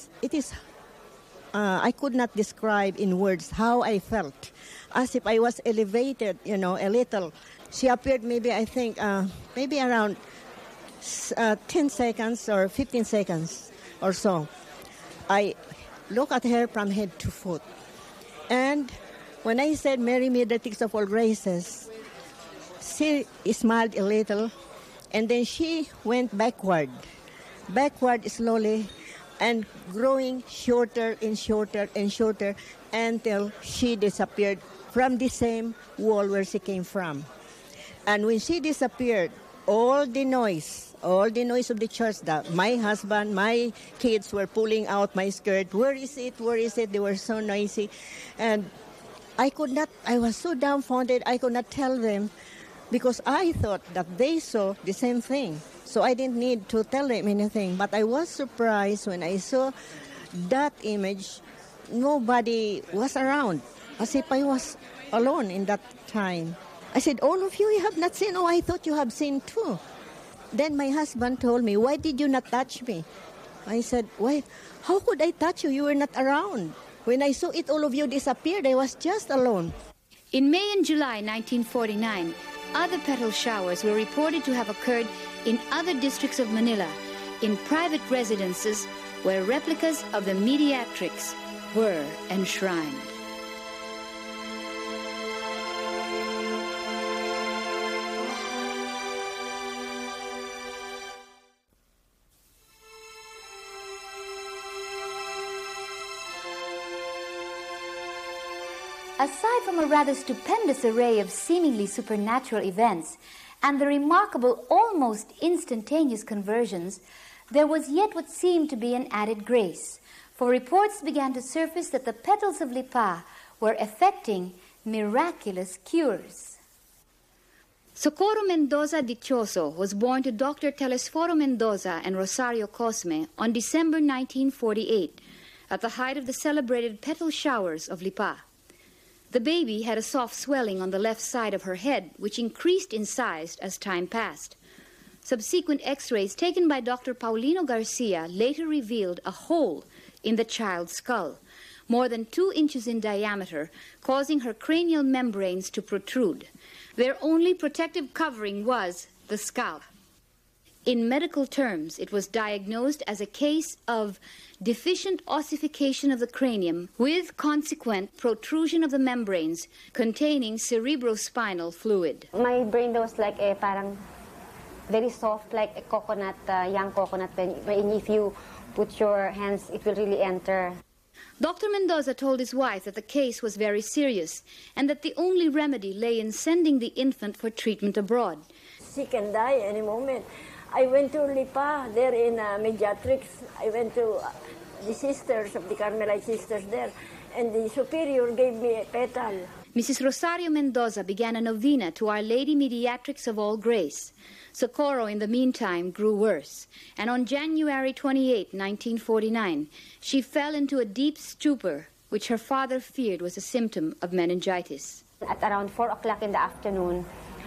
I could not describe in words how I felt, as if I was elevated, a little. She appeared maybe around 10 seconds or 15 seconds or so. I looked at her from head to foot. And when I said, "Mary, mediatrix of all graces," she smiled a little. And then she went backward slowly, and growing shorter and shorter and shorter until she disappeared from the same wall where she came from. And when she disappeared, all the noise of the church, my husband, my kids were pulling out my skirt. Where is it? Where is it? They were so noisy. And I was so dumbfounded, I could not tell them, because I thought that they saw the same thing. So I didn't need to tell them anything. But I was surprised when I saw that image. Nobody was around, as if I was alone in that time. I said, "All of you have not seen?" "Oh, I thought you have seen too." Then my husband told me, "Why did you not touch me?" I said, "Why? How could I touch you? You were not around. When I saw it, all of you disappeared. I was just alone." In May and July 1949, other petal showers were reported to have occurred in other districts of Manila, in private residences where replicas of the mediatrix were enshrined. Aside from a rather stupendous array of seemingly supernatural events and the remarkable, almost instantaneous conversions, there was yet what seemed to be an added grace, for reports began to surface that the petals of Lipa were effecting miraculous cures. Socorro Mendoza Dichoso was born to Dr. Telesforo Mendoza and Rosario Cosme on December 1948, at the height of the celebrated petal showers of Lipa. The baby had a soft swelling on the left side of her head, which increased in size as time passed. Subsequent x-rays taken by Dr. Paulino Garcia later revealed a hole in the child's skull, more than 2 inches in diameter, causing her cranial membranes to protrude. Their only protective covering was the scalp. In medical terms, it was diagnosed as a case of deficient ossification of the cranium with consequent protrusion of the membranes containing cerebrospinal fluid. My brain was like a parang very soft, like a coconut, young coconut. When if you put your hands, it will really enter. Dr. Mendoza told his wife that the case was very serious and that the only remedy lay in sending the infant for treatment abroad. She can die any moment. I went to Lipa there in Mediatrix. I went to the sisters of the Carmelite sisters there. and the superior gave me a petal. Mrs. Rosario Mendoza began a novena to Our Lady Mediatrix of All Grace. Socorro, in the meantime, grew worse, and on January 28, 1949, she fell into a deep stupor, which her father feared was a symptom of meningitis. At around 4 o'clock in the afternoon,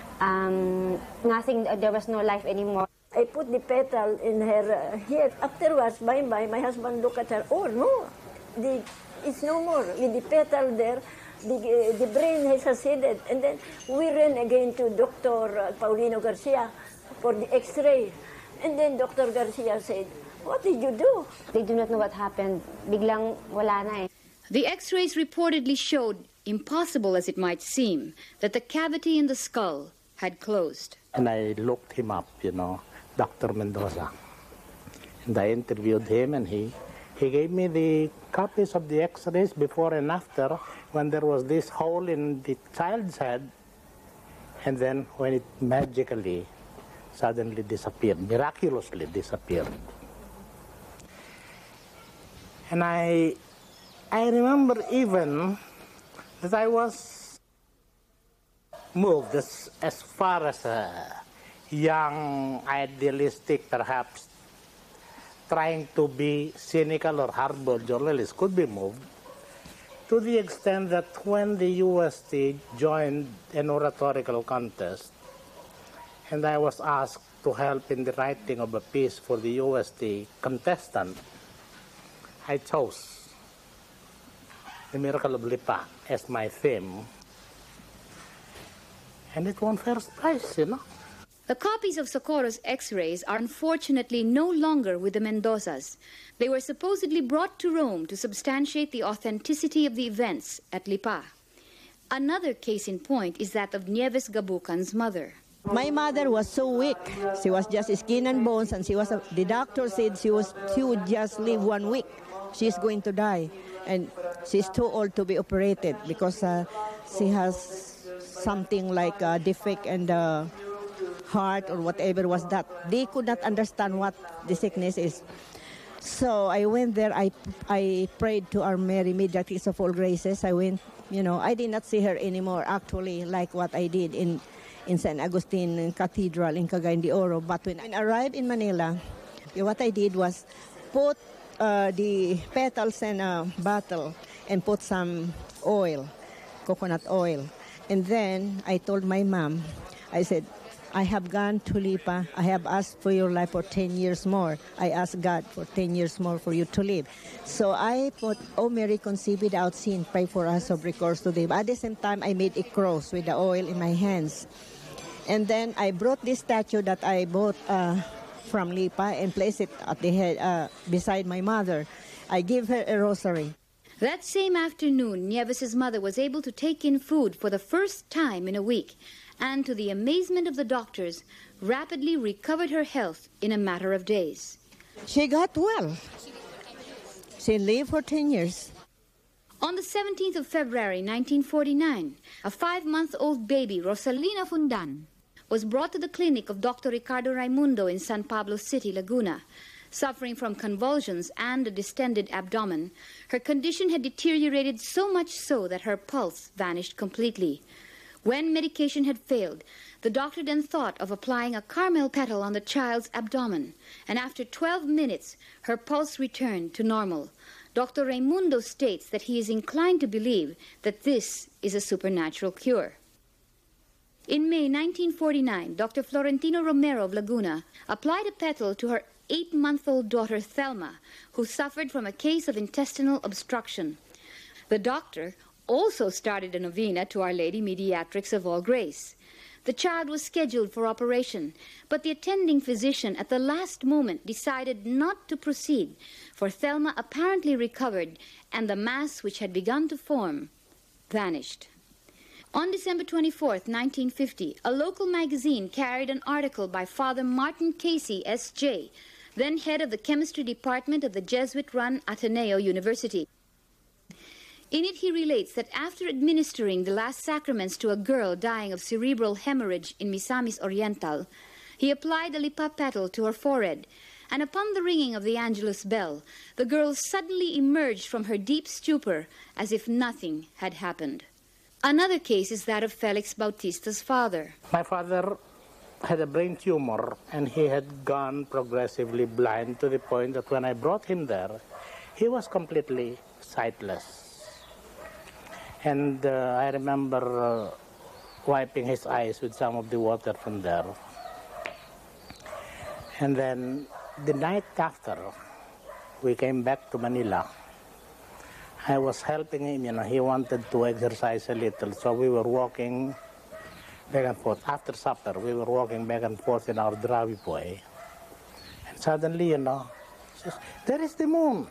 there was no life anymore. I put the petal in her here. Afterwards, by my husband looked at her. Oh, no, it's no more. With the petal there, the brain has receded. And then we ran again to Dr. Paulino Garcia for the x-ray. And then Dr. Garcia said, what did you do? They do not know what happened. Biglang wala na eh. The x-rays reportedly showed, impossible as it might seem, that the cavity in the skull had closed. And I looked him up, Dr. Mendoza. And I interviewed him, and he gave me the copies of the x-rays before and after, when there was this hole in the child's head, and then when it magically, suddenly disappeared, miraculously disappeared. And I remember even that I was moved as far as a young, idealistic, perhaps trying to be cynical or hardball journalist could be moved, to the extent that when the UST joined an oratorical contest, and I was asked to help in the writing of a piece for the UST contestant, I chose The Miracle of Lipa as my theme. And it won first prize, The copies of Socorro's x-rays are unfortunately no longer with the Mendozas. They were supposedly brought to Rome to substantiate the authenticity of the events at Lipa. Another case in point is that of Nieves Gabucan's mother. My mother was so weak. She was just skin and bones, and the doctor said she would just live 1 week. She's going to die. And she's too old to be operated because she has something like a defect in the heart or whatever was that. They could not understand what the sickness is. So I went there. I prayed to Our Mary, Mediatrix of All Graces. I went, I did not see her anymore, actually, like what I did in San Agustin Cathedral in Cagayan de Oro. But when I arrived in Manila, what I did was put the petals in a bottle and put some oil, coconut oil. And then I told my mom, I said, I have gone to Lipa. I have asked for your life for 10 years more. I asked God for 10 years more for you to live. So I put, O Mary, conceive without sin, pray for us of recourse to thee. At the same time, I made a cross with the oil in my hands. And then I brought this statue that I bought from Lipa and placed it at the head beside my mother. I gave her a rosary. That same afternoon, Nieves' mother was able to take in food for the first time in a week, and to the amazement of the doctors, rapidly recovered her health in a matter of days. She got well. She lived for 10 years. On the 17th of February, 1949, a 5-month-old baby, Rosalina Fundan, was brought to the clinic of Dr. Ricardo Raimundo in San Pablo City, Laguna. Suffering from convulsions and a distended abdomen, her condition had deteriorated so much so that her pulse vanished completely. When medication had failed, the doctor then thought of applying a carmel petal on the child's abdomen, and after 12 minutes, her pulse returned to normal. Dr. Raimundo states that he is inclined to believe that this is a supernatural cure. In May 1949, Dr. Florentino Romero of Laguna applied a petal to her 8-month-old daughter Thelma, who suffered from a case of intestinal obstruction. The doctor also started a novena to Our Lady Mediatrix of All Grace. The child was scheduled for operation, but the attending physician at the last moment decided not to proceed, for Thelma apparently recovered and the mass which had begun to form vanished. On December 24th, 1950, a local magazine carried an article by Father Martin Casey, S.J., then head of the chemistry department of the Jesuit-run Ateneo University. In it, he relates that after administering the last sacraments to a girl dying of cerebral hemorrhage in Misamis Oriental, he applied a lipa petal to her forehead, and upon the ringing of the Angelus bell, the girl suddenly emerged from her deep stupor as if nothing had happened. Another case is that of Felix Bautista's father. My father had a brain tumor, and he had gone progressively blind to the point that when I brought him there, he was completely sightless. And I remember wiping his eyes with some of the water from there. And then the night after we came back to Manila, I was helping him, he wanted to exercise a little, so we were walking back and forth. After supper, we were walking back and forth in our driveway. And suddenly, he says, there is the moon.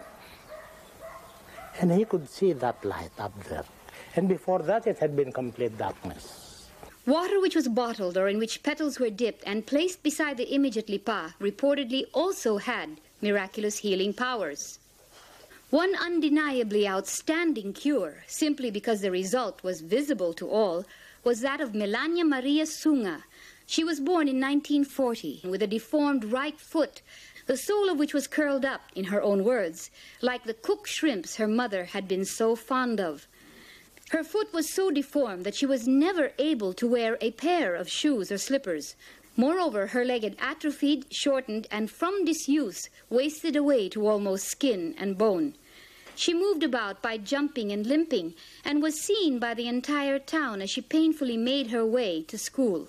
And he could see that light up there. And before that, it had been complete darkness. Water which was bottled or in which petals were dipped and placed beside the image at Lipa reportedly also had miraculous healing powers. One undeniably outstanding cure, simply because the result was visible to all, was that of Melania Maria Sunga. She was born in 1940 with a deformed right foot, the sole of which was curled up, in her own words, like the cooked shrimps her mother had been so fond of. Her foot was so deformed that she was never able to wear a pair of shoes or slippers. Moreover, her leg had atrophied, shortened, and from disuse wasted away to almost skin and bone. She moved about by jumping and limping, and was seen by the entire town as she painfully made her way to school.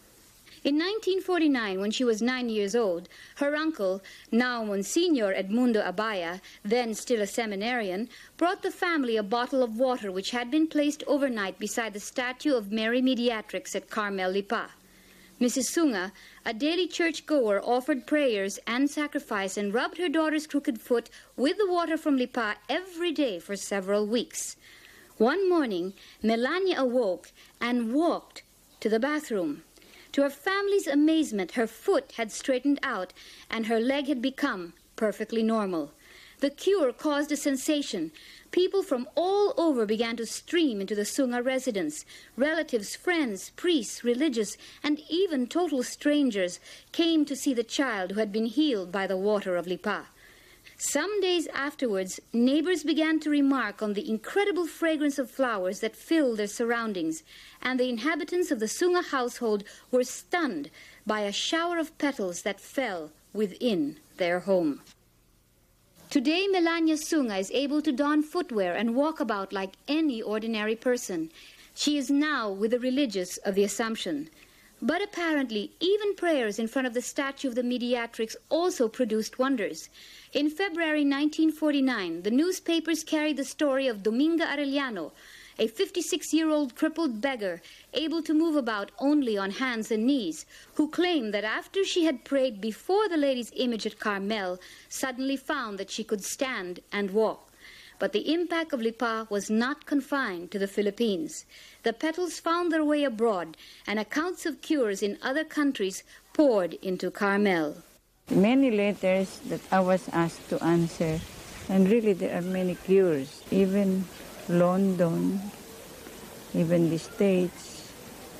In 1949, when she was 9 years old, her uncle, now Monsignor Edmundo Abaya, then still a seminarian, brought the family a bottle of water which had been placed overnight beside the statue of Mary Mediatrix at Carmel Lipa. Mrs. Sunga, a daily church-goer, offered prayers and sacrifice and rubbed her daughter's crooked foot with the water from Lipa every day for several weeks. One morning, Melania awoke and walked to the bathroom. To her family's amazement, her foot had straightened out and her leg had become perfectly normal. The cure caused a sensation. People from all over began to stream into the Sunga residence. Relatives, friends, priests, religious, and even total strangers came to see the child who had been healed by the water of Lipa. Some days afterwards, neighbors began to remark on the incredible fragrance of flowers that filled their surroundings, and the inhabitants of the Sunga household were stunned by a shower of petals that fell within their home. Today, Melania Sunga is able to don footwear and walk about like any ordinary person. She is now with the religious of the Assumption. But apparently, even prayers in front of the statue of the Mediatrix also produced wonders. In February 1949, the newspapers carried the story of Dominga Arellano, a 56-year-old crippled beggar, able to move about only on hands and knees, who claimed that after she had prayed before the lady's image at Carmel, suddenly found that she could stand and walk. But the impact of Lipa was not confined to the Philippines. The petals found their way abroad, and accounts of cures in other countries poured into Carmel. Many letters that I was asked to answer, and really there are many cures, even London, even the States,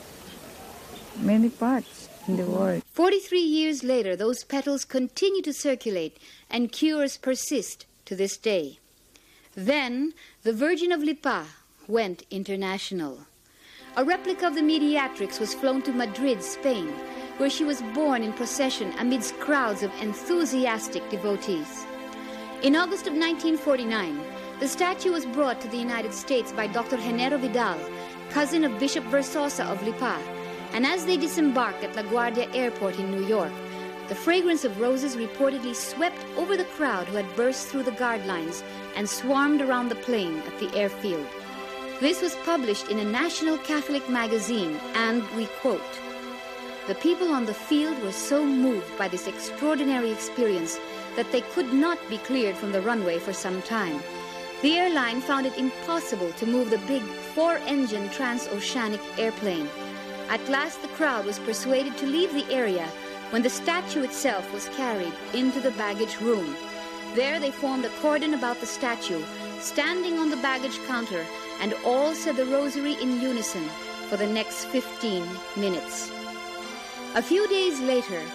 many parts in the world. 43 years later, those petals continue to circulate, and cures persist to this day. Then, the Virgin of Lipa went international. A replica of the Mediatrix was flown to Madrid, Spain, where she was borne in procession amidst crowds of enthusiastic devotees. In August of 1949, the statue was brought to the United States by Dr. Genaro Vidal, cousin of Bishop Versosa of Lipa, and as they disembarked at LaGuardia Airport in New York, the fragrance of roses reportedly swept over the crowd who had burst through the guard lines and swarmed around the plane at the airfield. This was published in a national Catholic magazine, and we quote, "The people on the field were so moved by this extraordinary experience that they could not be cleared from the runway for some time. The airline found it impossible to move the big 4-engine transoceanic airplane. At last the crowd was persuaded to leave the area when the statue itself was carried into the baggage room. There they formed a cordon about the statue, standing on the baggage counter, and all said the rosary in unison for the next 15 minutes. A few days later,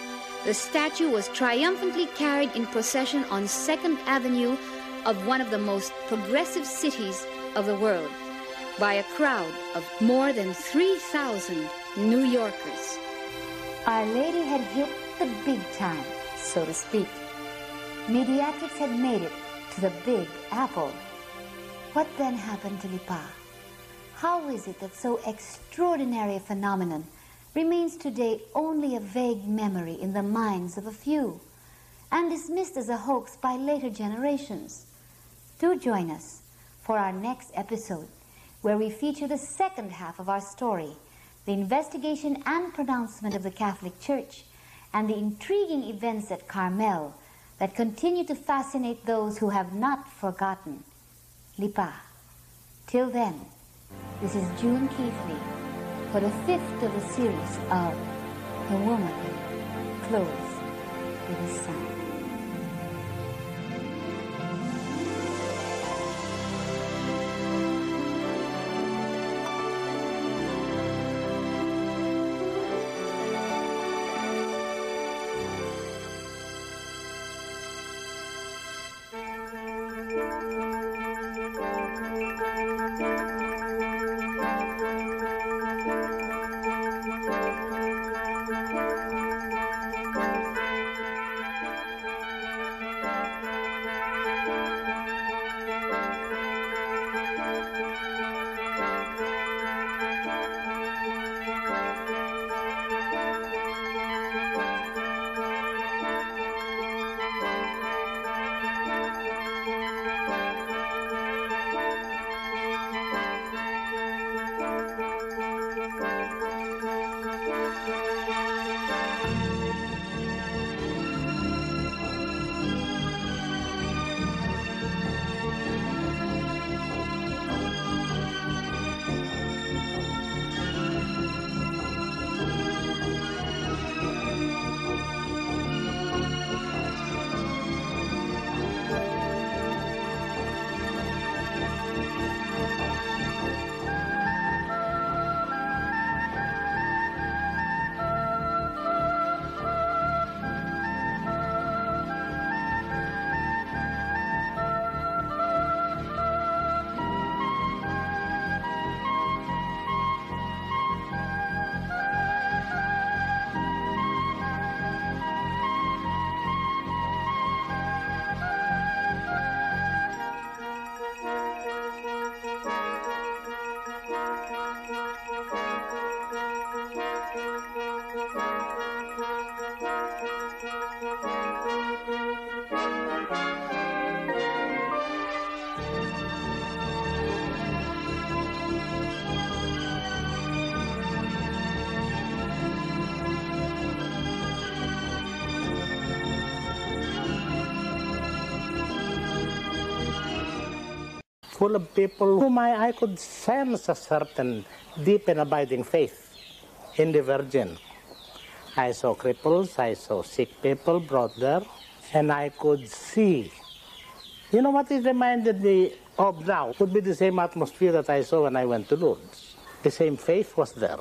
the statue was triumphantly carried in procession on 2nd Avenue of one of the most progressive cities of the world by a crowd of more than 3,000 New Yorkers. Our Lady had hit the big time, so to speak. Mediatrix had made it to the Big Apple. What then happened to Lipa? How is it that so extraordinary a phenomenon remains today only a vague memory in the minds of a few and dismissed as a hoax by later generations? Do join us for our next episode, where we feature the second half of our story, the investigation and pronouncement of the Catholic Church, and the intriguing events at Carmel that continue to fascinate those who have not forgotten Lipa. Till then, this is June Keithley for the 5th of the series of The Woman Clothed with a Sun. Full of people whom I could sense a certain deep and abiding faith in the Virgin. I saw cripples, I saw sick people brought there, and I could see. You know what it reminded me of now would be the same atmosphere that I saw when I went to Lourdes. The same faith was there,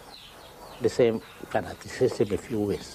the same fanaticism, if you wish.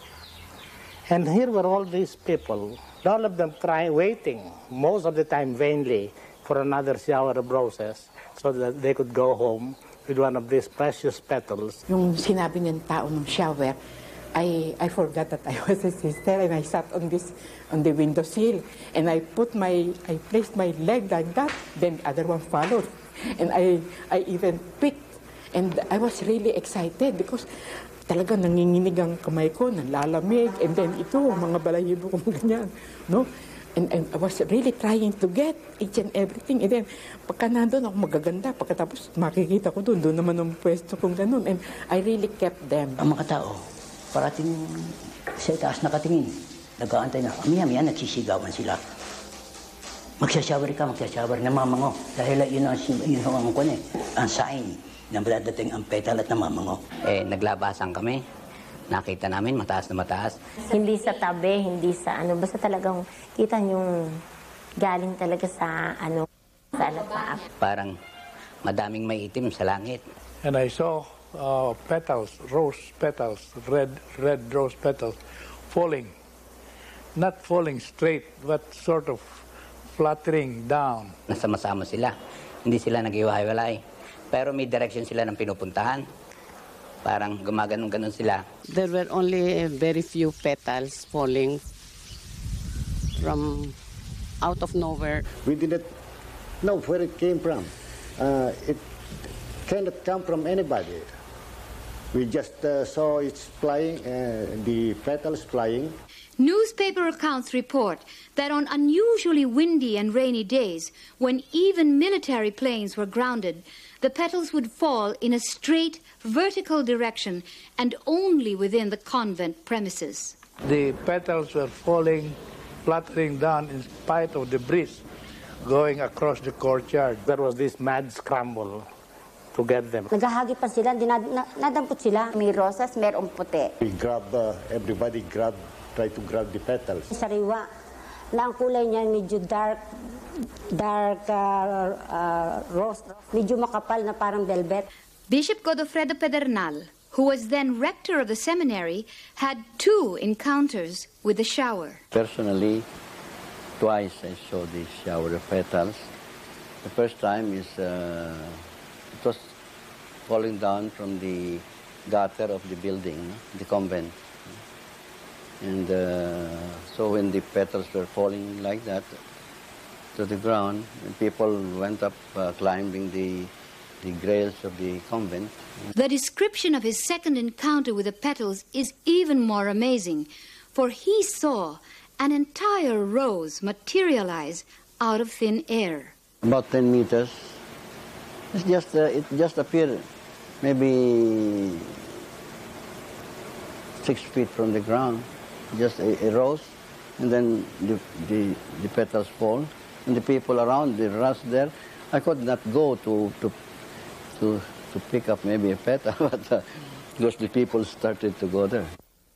And here were all these people, all of them waiting, most of the time vainly, for another shower of roses so that they could go home with one of these precious petals. Yung sinabi ng tao ng shower, I forgot that I was a sister, and I sat on the windowsill, and I placed my leg like that, then the other one followed, and I even picked, and I was really excited because talaga nanginginig ang kamay ko, nalalamig, and then ito, mga balahibo ko ganyan, no? And I was really trying to get each and everything. And then, pagka nandun ako magaganda, pagkatapos makikita ko doon naman ang pwesto kong ganun. And I really kept them. Ang mga tao, parating sa itaas nakatingin, nag-aantay na, maya-maya nagsisigawan sila. Magsashower ka, namamango. Dahil yun ang sign na dadating ang petal at namamango. Naglabasan kami. Nakita namin, mataas na mataas. Hindi sa tabi, hindi sa basta talagang kita yung galing talaga sa sa alapa. Parang madaming may itim sa langit. And I saw petals, rose petals, red rose petals, falling. Not falling straight, but sort of fluttering down. Nasama-sama sila. Hindi sila nag-iwahiwalay. Pero may direction sila ng pinupuntahan. Parang gumaganon-ganon sila. There were only very few petals falling from out of nowhere. We didn't know where it came from. It cannot come from anybody. We just saw it flying, the petals flying. Newspaper accounts report that on unusually windy and rainy days, when even military planes were grounded, the petals would fall in a straight, vertical direction and only within the convent premises. The petals were falling, fluttering down in spite of the breeze going across the courtyard. There was this mad scramble to get them. Naghahagi pa sila, nadampot sila. May rosas, merong puti. We everybody try to grab the petals. Sariwa, na ang kulay niya medyo dark rose, medyo makapal na parang velvet. Bishop Godofredo Pedernal, who was then rector of the seminary, had 2 encounters with the shower. Personally, twice I saw the shower of petals. The first time is it was falling down from the gutter of the building, the convent. And so when the petals were falling like that to the ground, and people went up climbing the grails of the convent. The description of his second encounter with the petals is even more amazing, for he saw an entire rose materialize out of thin air. About 10 meters. It just appeared maybe 6 feet from the ground. Just a rose, and then the petals fall, and the people around, they rush there. I could not go to pick up maybe a petal, but because the people started to go there.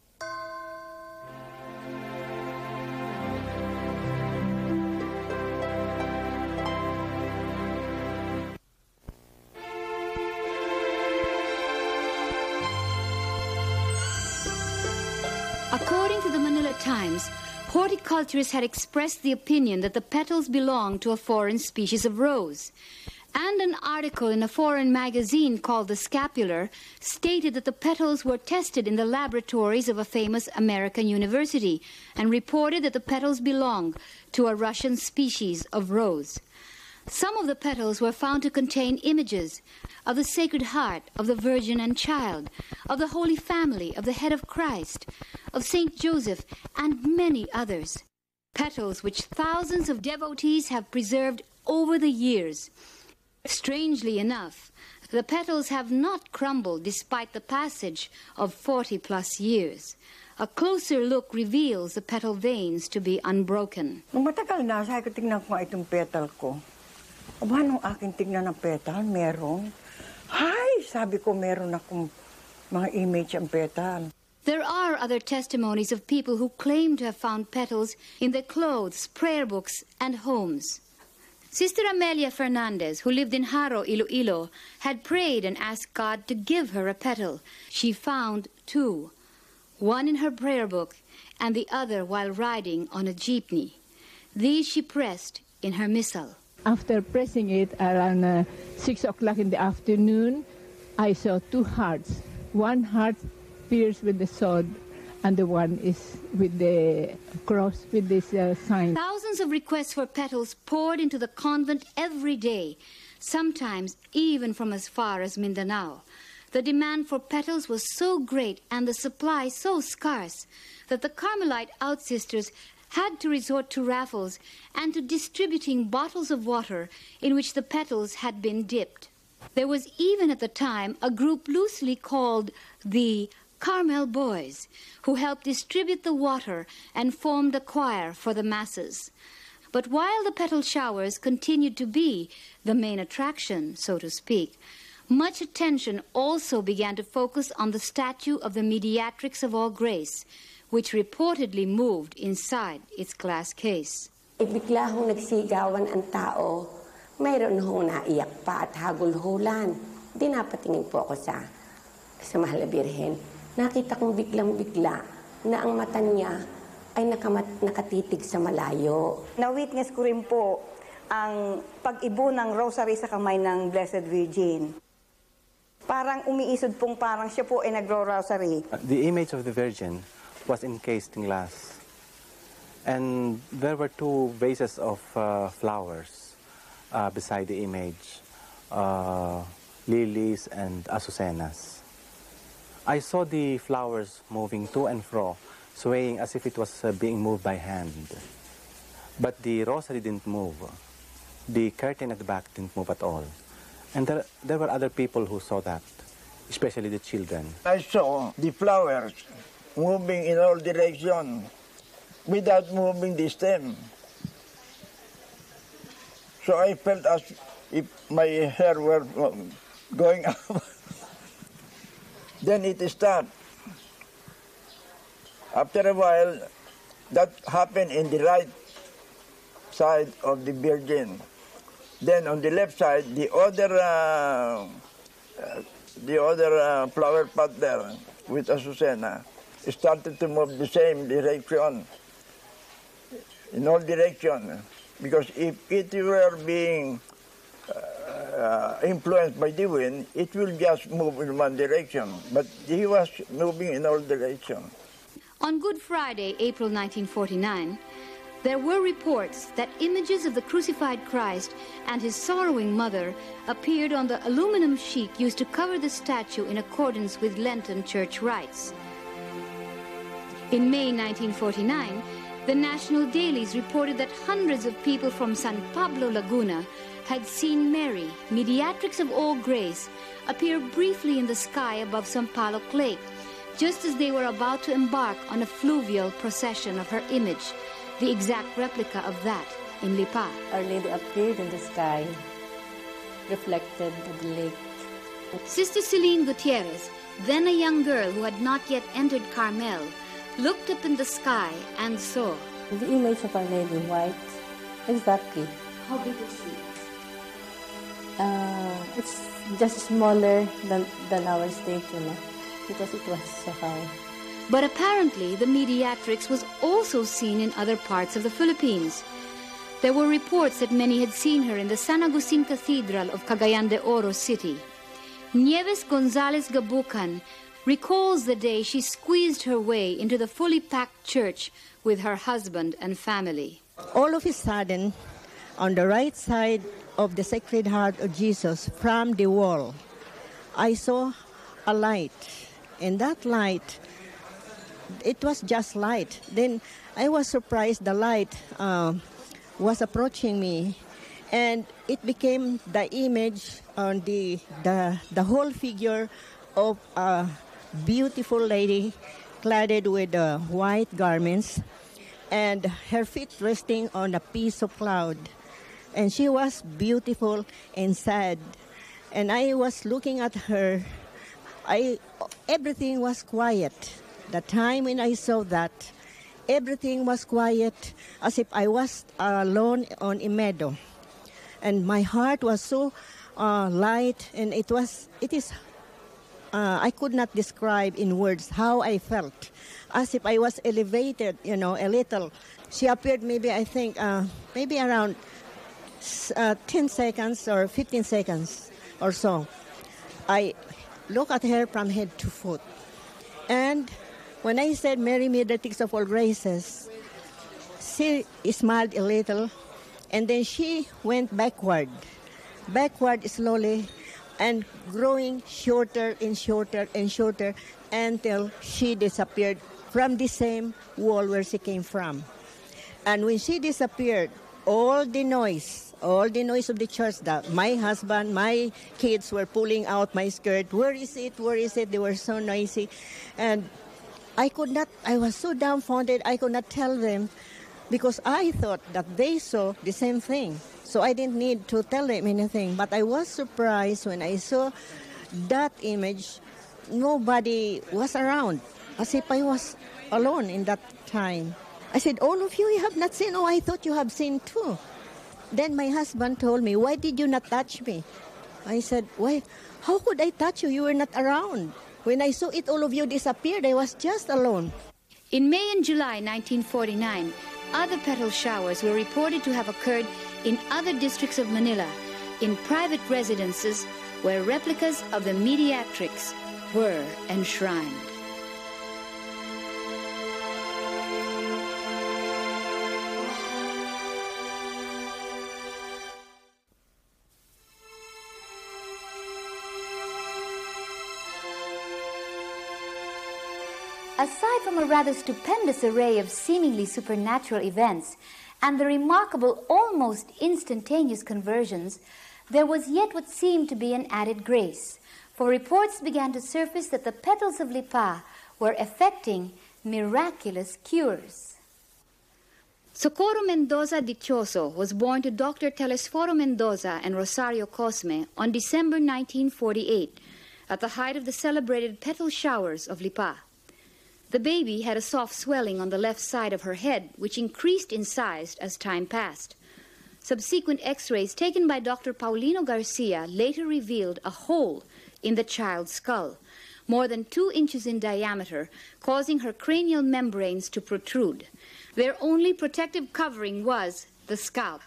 According to the Manila Times, horticulturists had expressed the opinion that the petals belonged to a foreign species of rose. And an article in a foreign magazine called The Scapular stated that the petals were tested in the laboratories of a famous American university and reported that the petals belonged to a Russian species of rose. Some of the petals were found to contain images of the Sacred Heart, of the Virgin and Child, of the Holy Family, of the Head of Christ, of Saint Joseph, and many others. Petals which thousands of devotees have preserved over the years. Strangely enough, the petals have not crumbled despite the passage of 40+ years. A closer look reveals the petal veins to be unbroken. Nung matagal na, sabi ko, tingnan ko nga itong petal ko. Aba, nung aking tingnan ng petal, meron. Hay, sabi ko, meron akong mga image ang petal. There are other testimonies of people who claim to have found petals in their clothes, prayer books, and homes. Sister Amelia Fernandez, who lived in Haro, Iloilo, had prayed and asked God to give her a petal. She found 2, one in her prayer book and the other while riding on a jeepney. These she pressed in her missal. After pressing it around 6 o'clock in the afternoon, I saw 2 hearts. One heart pierced with the sword, and the one is with the cross with this sign. Thousands of requests for petals poured into the convent every day, sometimes even from as far as Mindanao. The demand for petals was so great and the supply so scarce that the Carmelite outsisters had to resort to raffles and to distributing bottles of water in which the petals had been dipped. There was even at the time a group loosely called the Carmel Boys, who helped distribute the water and formed a choir for the masses. But while the petal showers continued to be the main attraction, so to speak, much attention also began to focus on the statue of the Mediatrix of All Grace, which reportedly moved inside its glass case. Bigla hong nagsigawan ang tao, mayroon hong naiyak pa at hagulhulan. Di napatingin po ako sa Mahal na Birhen. Nakita kong biglang-bigla na ang mata niya ay nakatitig sa malayo. Na-witness ko rin po ang pag-ibo ng rosary sa kamay ng Blessed Virgin. Parang umiisod pong parang siya po ay nagro-rosary. The image of the Virgin was encased in glass. And there were two vases of flowers beside the image, lilies and azucenas. I saw the flowers moving to and fro, swaying as if it was being moved by hand. But the rosary didn't move. The curtain at the back didn't move at all. And there were other people who saw that, especially the children. I saw the flowers moving in all directions without moving the stem. So I felt as if my hair were going up. Then it stopped. After a while, that happened in the right side of the Virgin. Then on the left side, the other flower pot there with Azucena started to move the same direction, in all directions. Because if it were being influenced by the wind, it will just move in one direction. But he was moving in all directions. On Good Friday, April 1949, there were reports that images of the crucified Christ and his sorrowing mother appeared on the aluminum sheet used to cover the statue in accordance with Lenten church rites. In May 1949, the national dailies reported that hundreds of people from San Pablo, Laguna, had seen Mary, mediatrix of all grace, appear briefly in the sky above Sampaloc Lake, just as they were about to embark on a fluvial procession of her image, the exact replica of that in Lipa. Our Lady appeared in the sky, reflected in the lake. Sister Celine Gutierrez, then a young girl who had not yet entered Carmel, looked up in the sky and saw the image of Our Lady white, exactly. How big was she? It's just smaller than our stage, because it was so high. But apparently the mediatrix was also seen in other parts of the Philippines. There were reports that many had seen her in the San Agustin Cathedral of Cagayan de Oro City. Nieves Gonzalez Gabucan recalls the day she squeezed her way into the fully packed church with her husband and family. All of a sudden, on the right side of the Sacred Heart of Jesus from the wall, I saw a light. And that light, it was just light. Then I was surprised the light was approaching me. And it became the image on the whole figure of a beautiful lady clad with white garments and her feet resting on a piece of cloud. And she was beautiful and sad. And I was looking at her. Everything was quiet. The time when I saw that, everything was quiet, as if I was alone on a meadow. And my heart was so light, and I could not describe in words how I felt, as if I was elevated, a little. She appeared maybe around 10 seconds or 15 seconds or so. I looked at her from head to foot. And when I said, Mary, mediatrix of all graces, she smiled a little, and then she went backward slowly, and growing shorter and shorter and shorter until she disappeared from the same wall where she came from. And when she disappeared, all the noise of the church, my husband, my kids were pulling out my skirt. Where is it? Where is it? They were so noisy. And I was so dumbfounded, I could not tell them, because I thought that they saw the same thing. So I didn't need to tell them anything. But I was surprised when I saw that image. Nobody was around, as if I was alone in that time. I said, all of you have not seen? Oh, I thought you have seen too. Then my husband told me, why did you not touch me? I said, why? How could I touch you? You were not around. When I saw it, all of you disappeared. I was just alone. In May and July 1949, other petal showers were reported to have occurred in other districts of Manila, in private residences where replicas of the mediatrix were enshrined. Aside from a rather stupendous array of seemingly supernatural events and the remarkable, almost instantaneous conversions, there was yet what seemed to be an added grace, for reports began to surface that the petals of Lipa were effecting miraculous cures. Socorro Mendoza Dichoso was born to Dr. Telesforo Mendoza and Rosario Cosme on December 1948, at the height of the celebrated petal showers of Lipa. The baby had a soft swelling on the left side of her head, which increased in size as time passed. Subsequent x-rays taken by Dr. Paulino Garcia later revealed a hole in the child's skull, more than 2 inches in diameter, causing her cranial membranes to protrude. Their only protective covering was the scalp.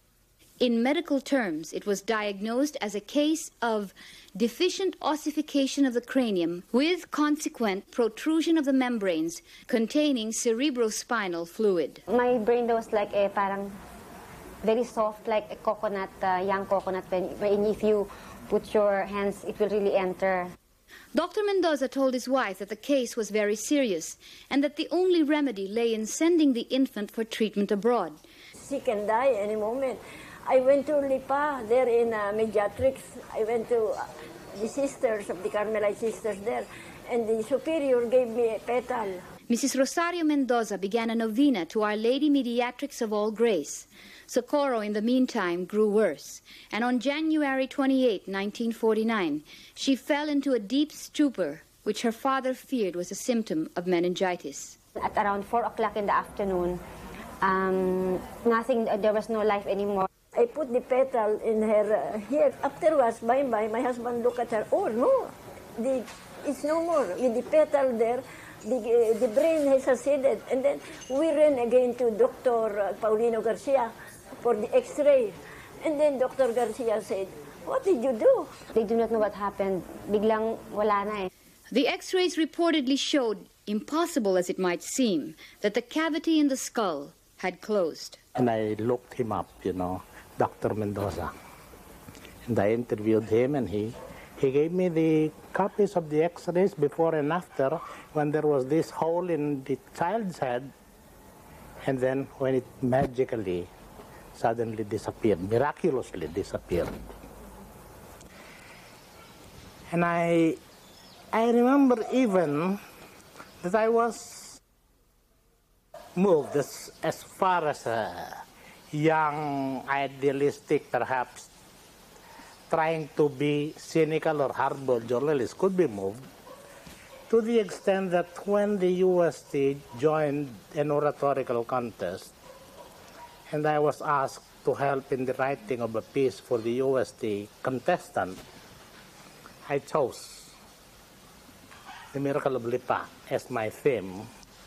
In medical terms, it was diagnosed as a case of deficient ossification of the cranium with consequent protrusion of the membranes containing cerebrospinal fluid. My brain was like a parang very soft, like a coconut, young coconut, when if you put your hands, it will really enter. Dr. Mendoza told his wife that the case was very serious and that the only remedy lay in sending the infant for treatment abroad. She can die any moment. I went to Lipa, there in Mediatrix. I went to the sisters of the Carmelite sisters there, and the superior gave me a petal. Mrs. Rosario Mendoza began a novena to Our Lady Mediatrix of All Grace. Socorro, in the meantime, grew worse, and on January 28, 1949, she fell into a deep stupor, which her father feared was a symptom of meningitis. At around 4 o'clock in the afternoon, there was no life anymore. I put the petal in her here. Afterwards, by and by, my husband looked at her. Oh, no, it's no more. With the petal there, the brain has receded. And then we ran again to Dr. Paulino Garcia for the x-ray. And then Dr. Garcia said, what did you do? They do not know what happened. Biglang wala na eh. The x-rays reportedly showed, impossible as it might seem, that the cavity in the skull had closed. And I looked him up, Dr. Mendoza. And I interviewed him, and he gave me the copies of the x-rays before and after when there was this hole in the child's head, and then when it magically suddenly disappeared, miraculously disappeared. And I remember even that I was moved as far as a young, idealistic, perhaps trying to be cynical or hardball journalist could be moved, to the extent that when the UST joined an oratorical contest, and I was asked to help in the writing of a piece for the UST contestant, I chose The Miracle of Lipa as my theme.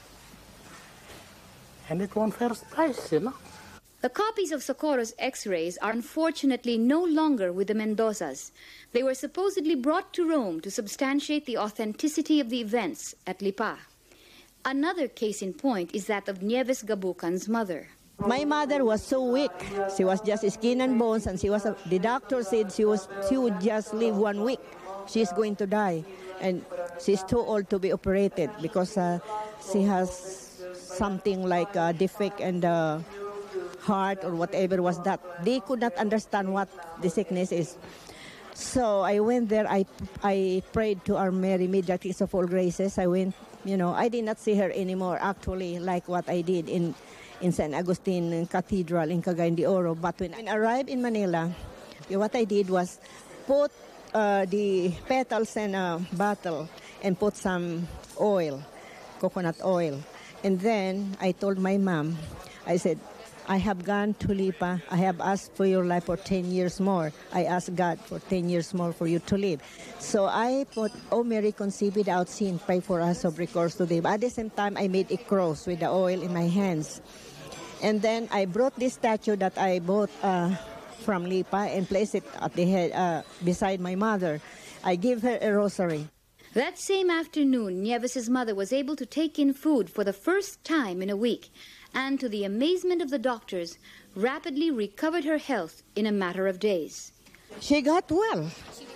And it won first prize, The copies of Socorro's x-rays are unfortunately no longer with the Mendozas. They were supposedly brought to Rome to substantiate the authenticity of the events at Lipa. Another case in point is that of Nieves Gabucan's mother. My mother was so weak. She was just skin and bones, and the doctor said she would just live 1 week. She's going to die, and she's too old to be operated because she has something like a defect in the heart or whatever was that. They could not understand what the sickness is. So I went there. I prayed to Our Mary, Mediatrix of All Graces. I went. I did not see her anymore. Actually, like what I did in San Agustin Cathedral in Cagayan de Oro. But when I arrived in Manila, what I did was put the petals in a bottle and put some oil, coconut oil. And then I told my mom, I said, I have gone to Lipa. I have asked for your life for 10 years more. I asked God for 10 years more for you to live. So I put, oh Mary, conceive without sin, pray for us of recourse to live. At the same time, I made a cross with the oil in my hands. And then I brought this statue that I bought from Lipa and placed it at the head beside my mother. I gave her a rosary. That same afternoon, Nieves' mother was able to take in food for the first time in a week, and to the amazement of the doctors, rapidly recovered her health in a matter of days. She got well.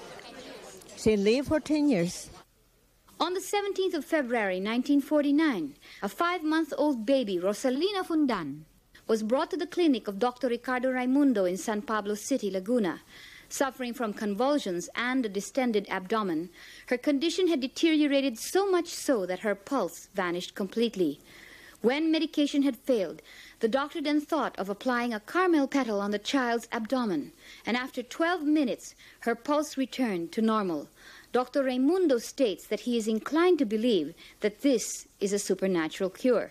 She lived for 10 years. On the 17th of February, 1949, a 5-month-old baby, Rosalina Fundan, was brought to the clinic of Dr. Ricardo Raimundo in San Pablo City, Laguna. Suffering from convulsions and a distended abdomen, her condition had deteriorated so much so that her pulse vanished completely. When medication had failed, the doctor then thought of applying a Carmel petal on the child's abdomen, and after 12 minutes, her pulse returned to normal. Dr. Raimundo states that he is inclined to believe that this is a supernatural cure.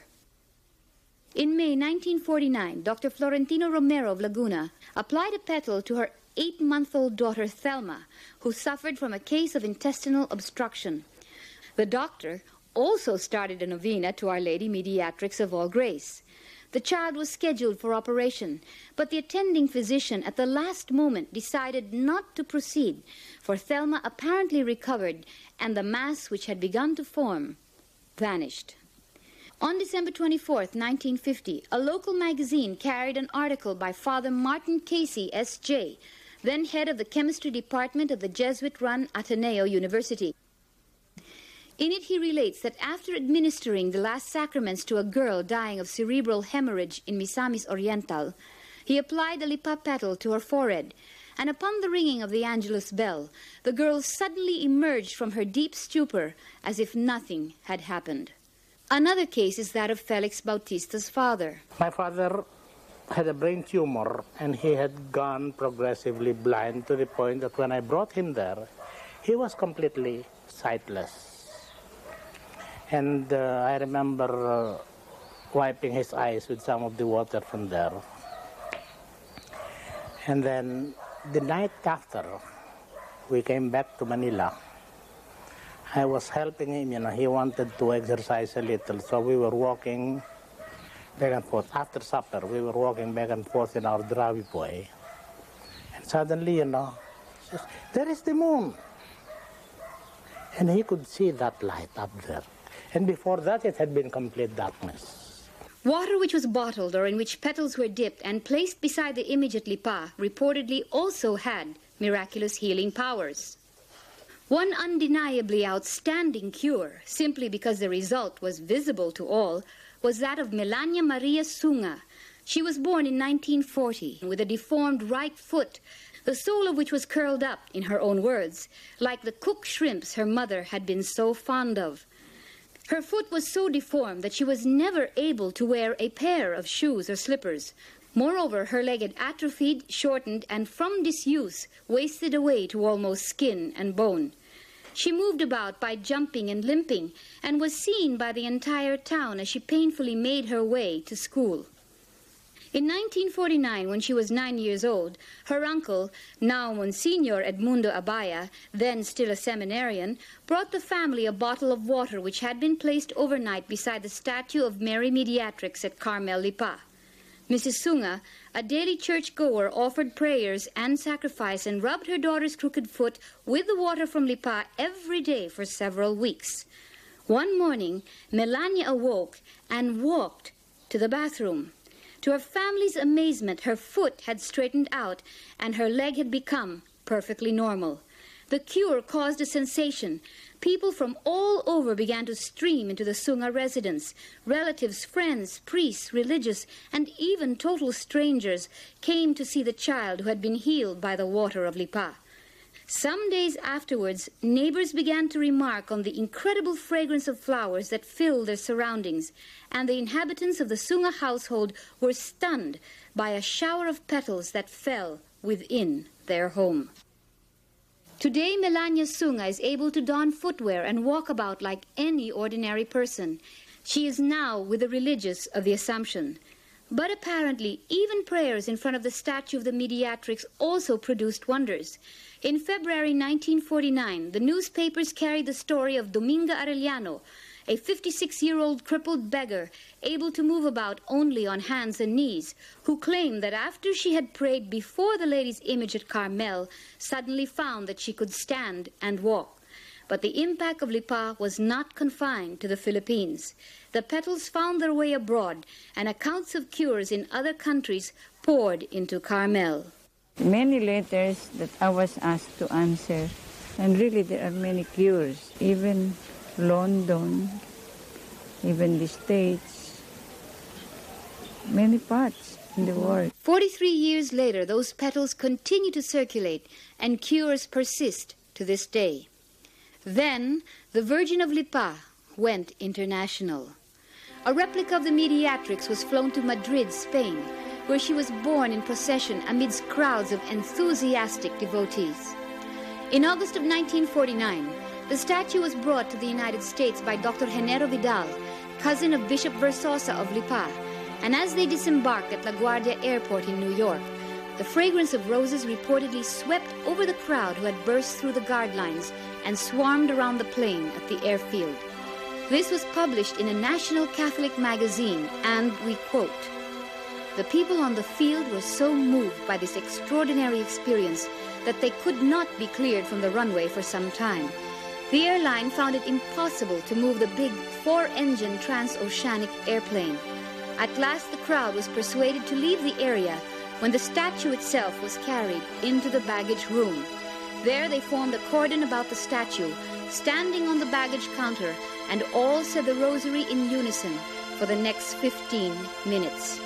In May 1949, Dr. Florentino Romero of Laguna applied a petal to her 8-month-old daughter Thelma, who suffered from a case of intestinal obstruction. The doctor also started a novena to Our Lady Mediatrix of All Grace. The child was scheduled for operation, but the attending physician at the last moment decided not to proceed, for Thelma apparently recovered and the mass which had begun to form vanished. On December 24th, 1950, a local magazine carried an article by Father Martin Casey, S.J., then head of the chemistry department of the Jesuit-run Ateneo University. In it, he relates that after administering the last sacraments to a girl dying of cerebral hemorrhage in Misamis Oriental, he applied a lipa petal to her forehead, and upon the ringing of the Angelus bell, the girl suddenly emerged from her deep stupor as if nothing had happened. Another case is that of Felix Bautista's father. My father had a brain tumor, and he had gone progressively blind to the point that when I brought him there, he was completely sightless. And I remember wiping his eyes with some of the water from there. And then the night after, we came back to Manila. I was helping him, he wanted to exercise a little, so we were walking back and forth. After supper, we were walking back and forth in our driveway. And suddenly, says, there is the moon. And he could see that light up there. And before that, it had been complete darkness. Water which was bottled or in which petals were dipped and placed beside the image at Lipa reportedly also had miraculous healing powers. One undeniably outstanding cure, simply because the result was visible to all, was that of Melania Maria Sunga. She was born in 1940 with a deformed right foot, the sole of which was curled up, in her own words, like the cooked shrimps her mother had been so fond of. Her foot was so deformed that she was never able to wear a pair of shoes or slippers. Moreover, her leg had atrophied, shortened, and from disuse, wasted away to almost skin and bone. She moved about by jumping and limping, and was seen by the entire town as she painfully made her way to school. In 1949, when she was 9 years old, her uncle, now Monsignor Edmundo Abaya, then still a seminarian, brought the family a bottle of water which had been placed overnight beside the statue of Mary Mediatrix at Carmel Lipa. Mrs. Sunga, a daily churchgoer, offered prayers and sacrifice and rubbed her daughter's crooked foot with the water from Lipa every day for several weeks. One morning, Melania awoke and walked to the bathroom. To her family's amazement, her foot had straightened out and her leg had become perfectly normal. The cure caused a sensation. People from all over began to stream into the Sunga residence. Relatives, friends, priests, religious, and even total strangers came to see the child who had been healed by the water of Lipa. Some days afterwards, neighbors began to remark on the incredible fragrance of flowers that filled their surroundings, and the inhabitants of the Sunga household were stunned by a shower of petals that fell within their home. Today, Melania Sunga is able to don footwear and walk about like any ordinary person. She is now with the religious of the Assumption. But apparently, even prayers in front of the statue of the mediatrix also produced wonders. In February 1949, the newspapers carried the story of Dominga Arellano, a 56-year-old crippled beggar able to move about only on hands and knees, who claimed that after she had prayed before the lady's image at Carmel, suddenly found that she could stand and walk. But the impact of Lipa was not confined to the Philippines. The petals found their way abroad, and accounts of cures in other countries poured into Carmel. Many letters that I was asked to answer, and really there are many cures, even London, even the States, many parts in the world. 43 years later, those petals continue to circulate, and cures persist to this day. Then, the Virgin of Lipa went international. A replica of the mediatrix was flown to Madrid, Spain, where she was borne in procession amidst crowds of enthusiastic devotees. In August of 1949, the statue was brought to the United States by Dr. Genero Vidal, cousin of Bishop Versosa of Lipa, and as they disembarked at LaGuardia Airport in New York, the fragrance of roses reportedly swept over the crowd who had burst through the guard lines and swarmed around the plane at the airfield. This was published in a national Catholic magazine, and we quote, "The people on the field were so moved by this extraordinary experience that they could not be cleared from the runway for some time. The airline found it impossible to move the big 4-engine transoceanic airplane. At last the crowd was persuaded to leave the area when the statue itself was carried into the baggage room. There they formed a cordon about the statue, standing on the baggage counter, and all said the rosary in unison for the next 15 minutes.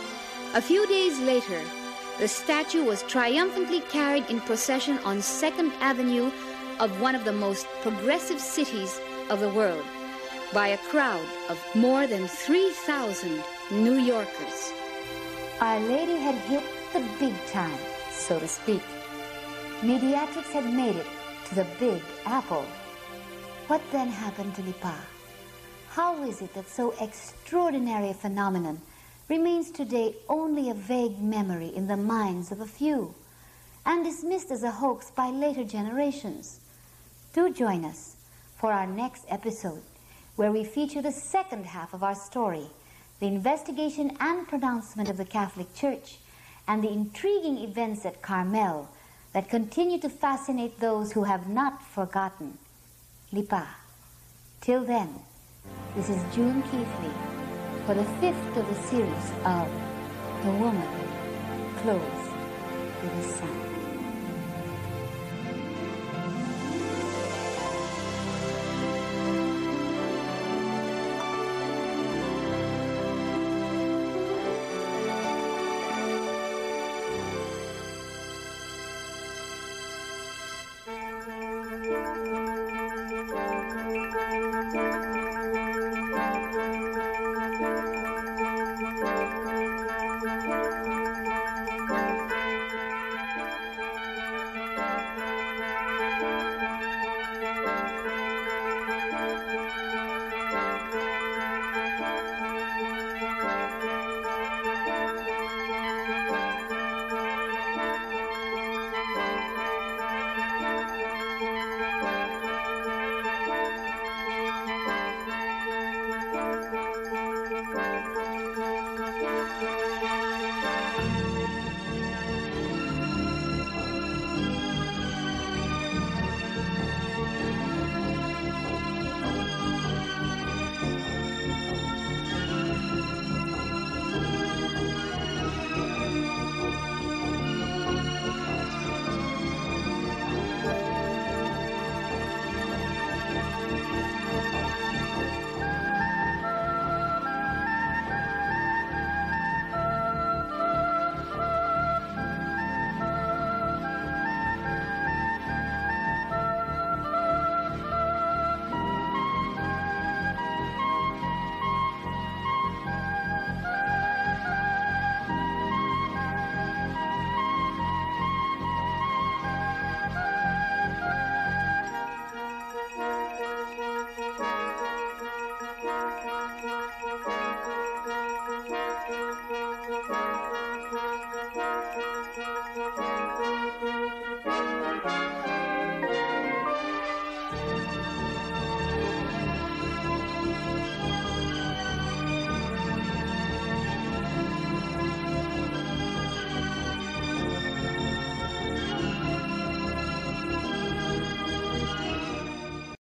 A few days later, the statue was triumphantly carried in procession on 2nd Avenue of one of the most progressive cities of the world by a crowd of more than 3,000 New Yorkers." Our Lady had hit the big time, so to speak. Mediatrix had made it to the Big Apple. What then happened to Lipa? How is it that so extraordinary a phenomenon remains today only a vague memory in the minds of a few, and dismissed as a hoax by later generations? Do join us for our next episode, where we feature the second half of our story, the investigation and pronouncement of the Catholic Church, and the intriguing events at Carmel that continue to fascinate those who have not forgotten Lipa. Till then, this is June Keithley for the 5th of the series of The Woman Clothed with the Sun.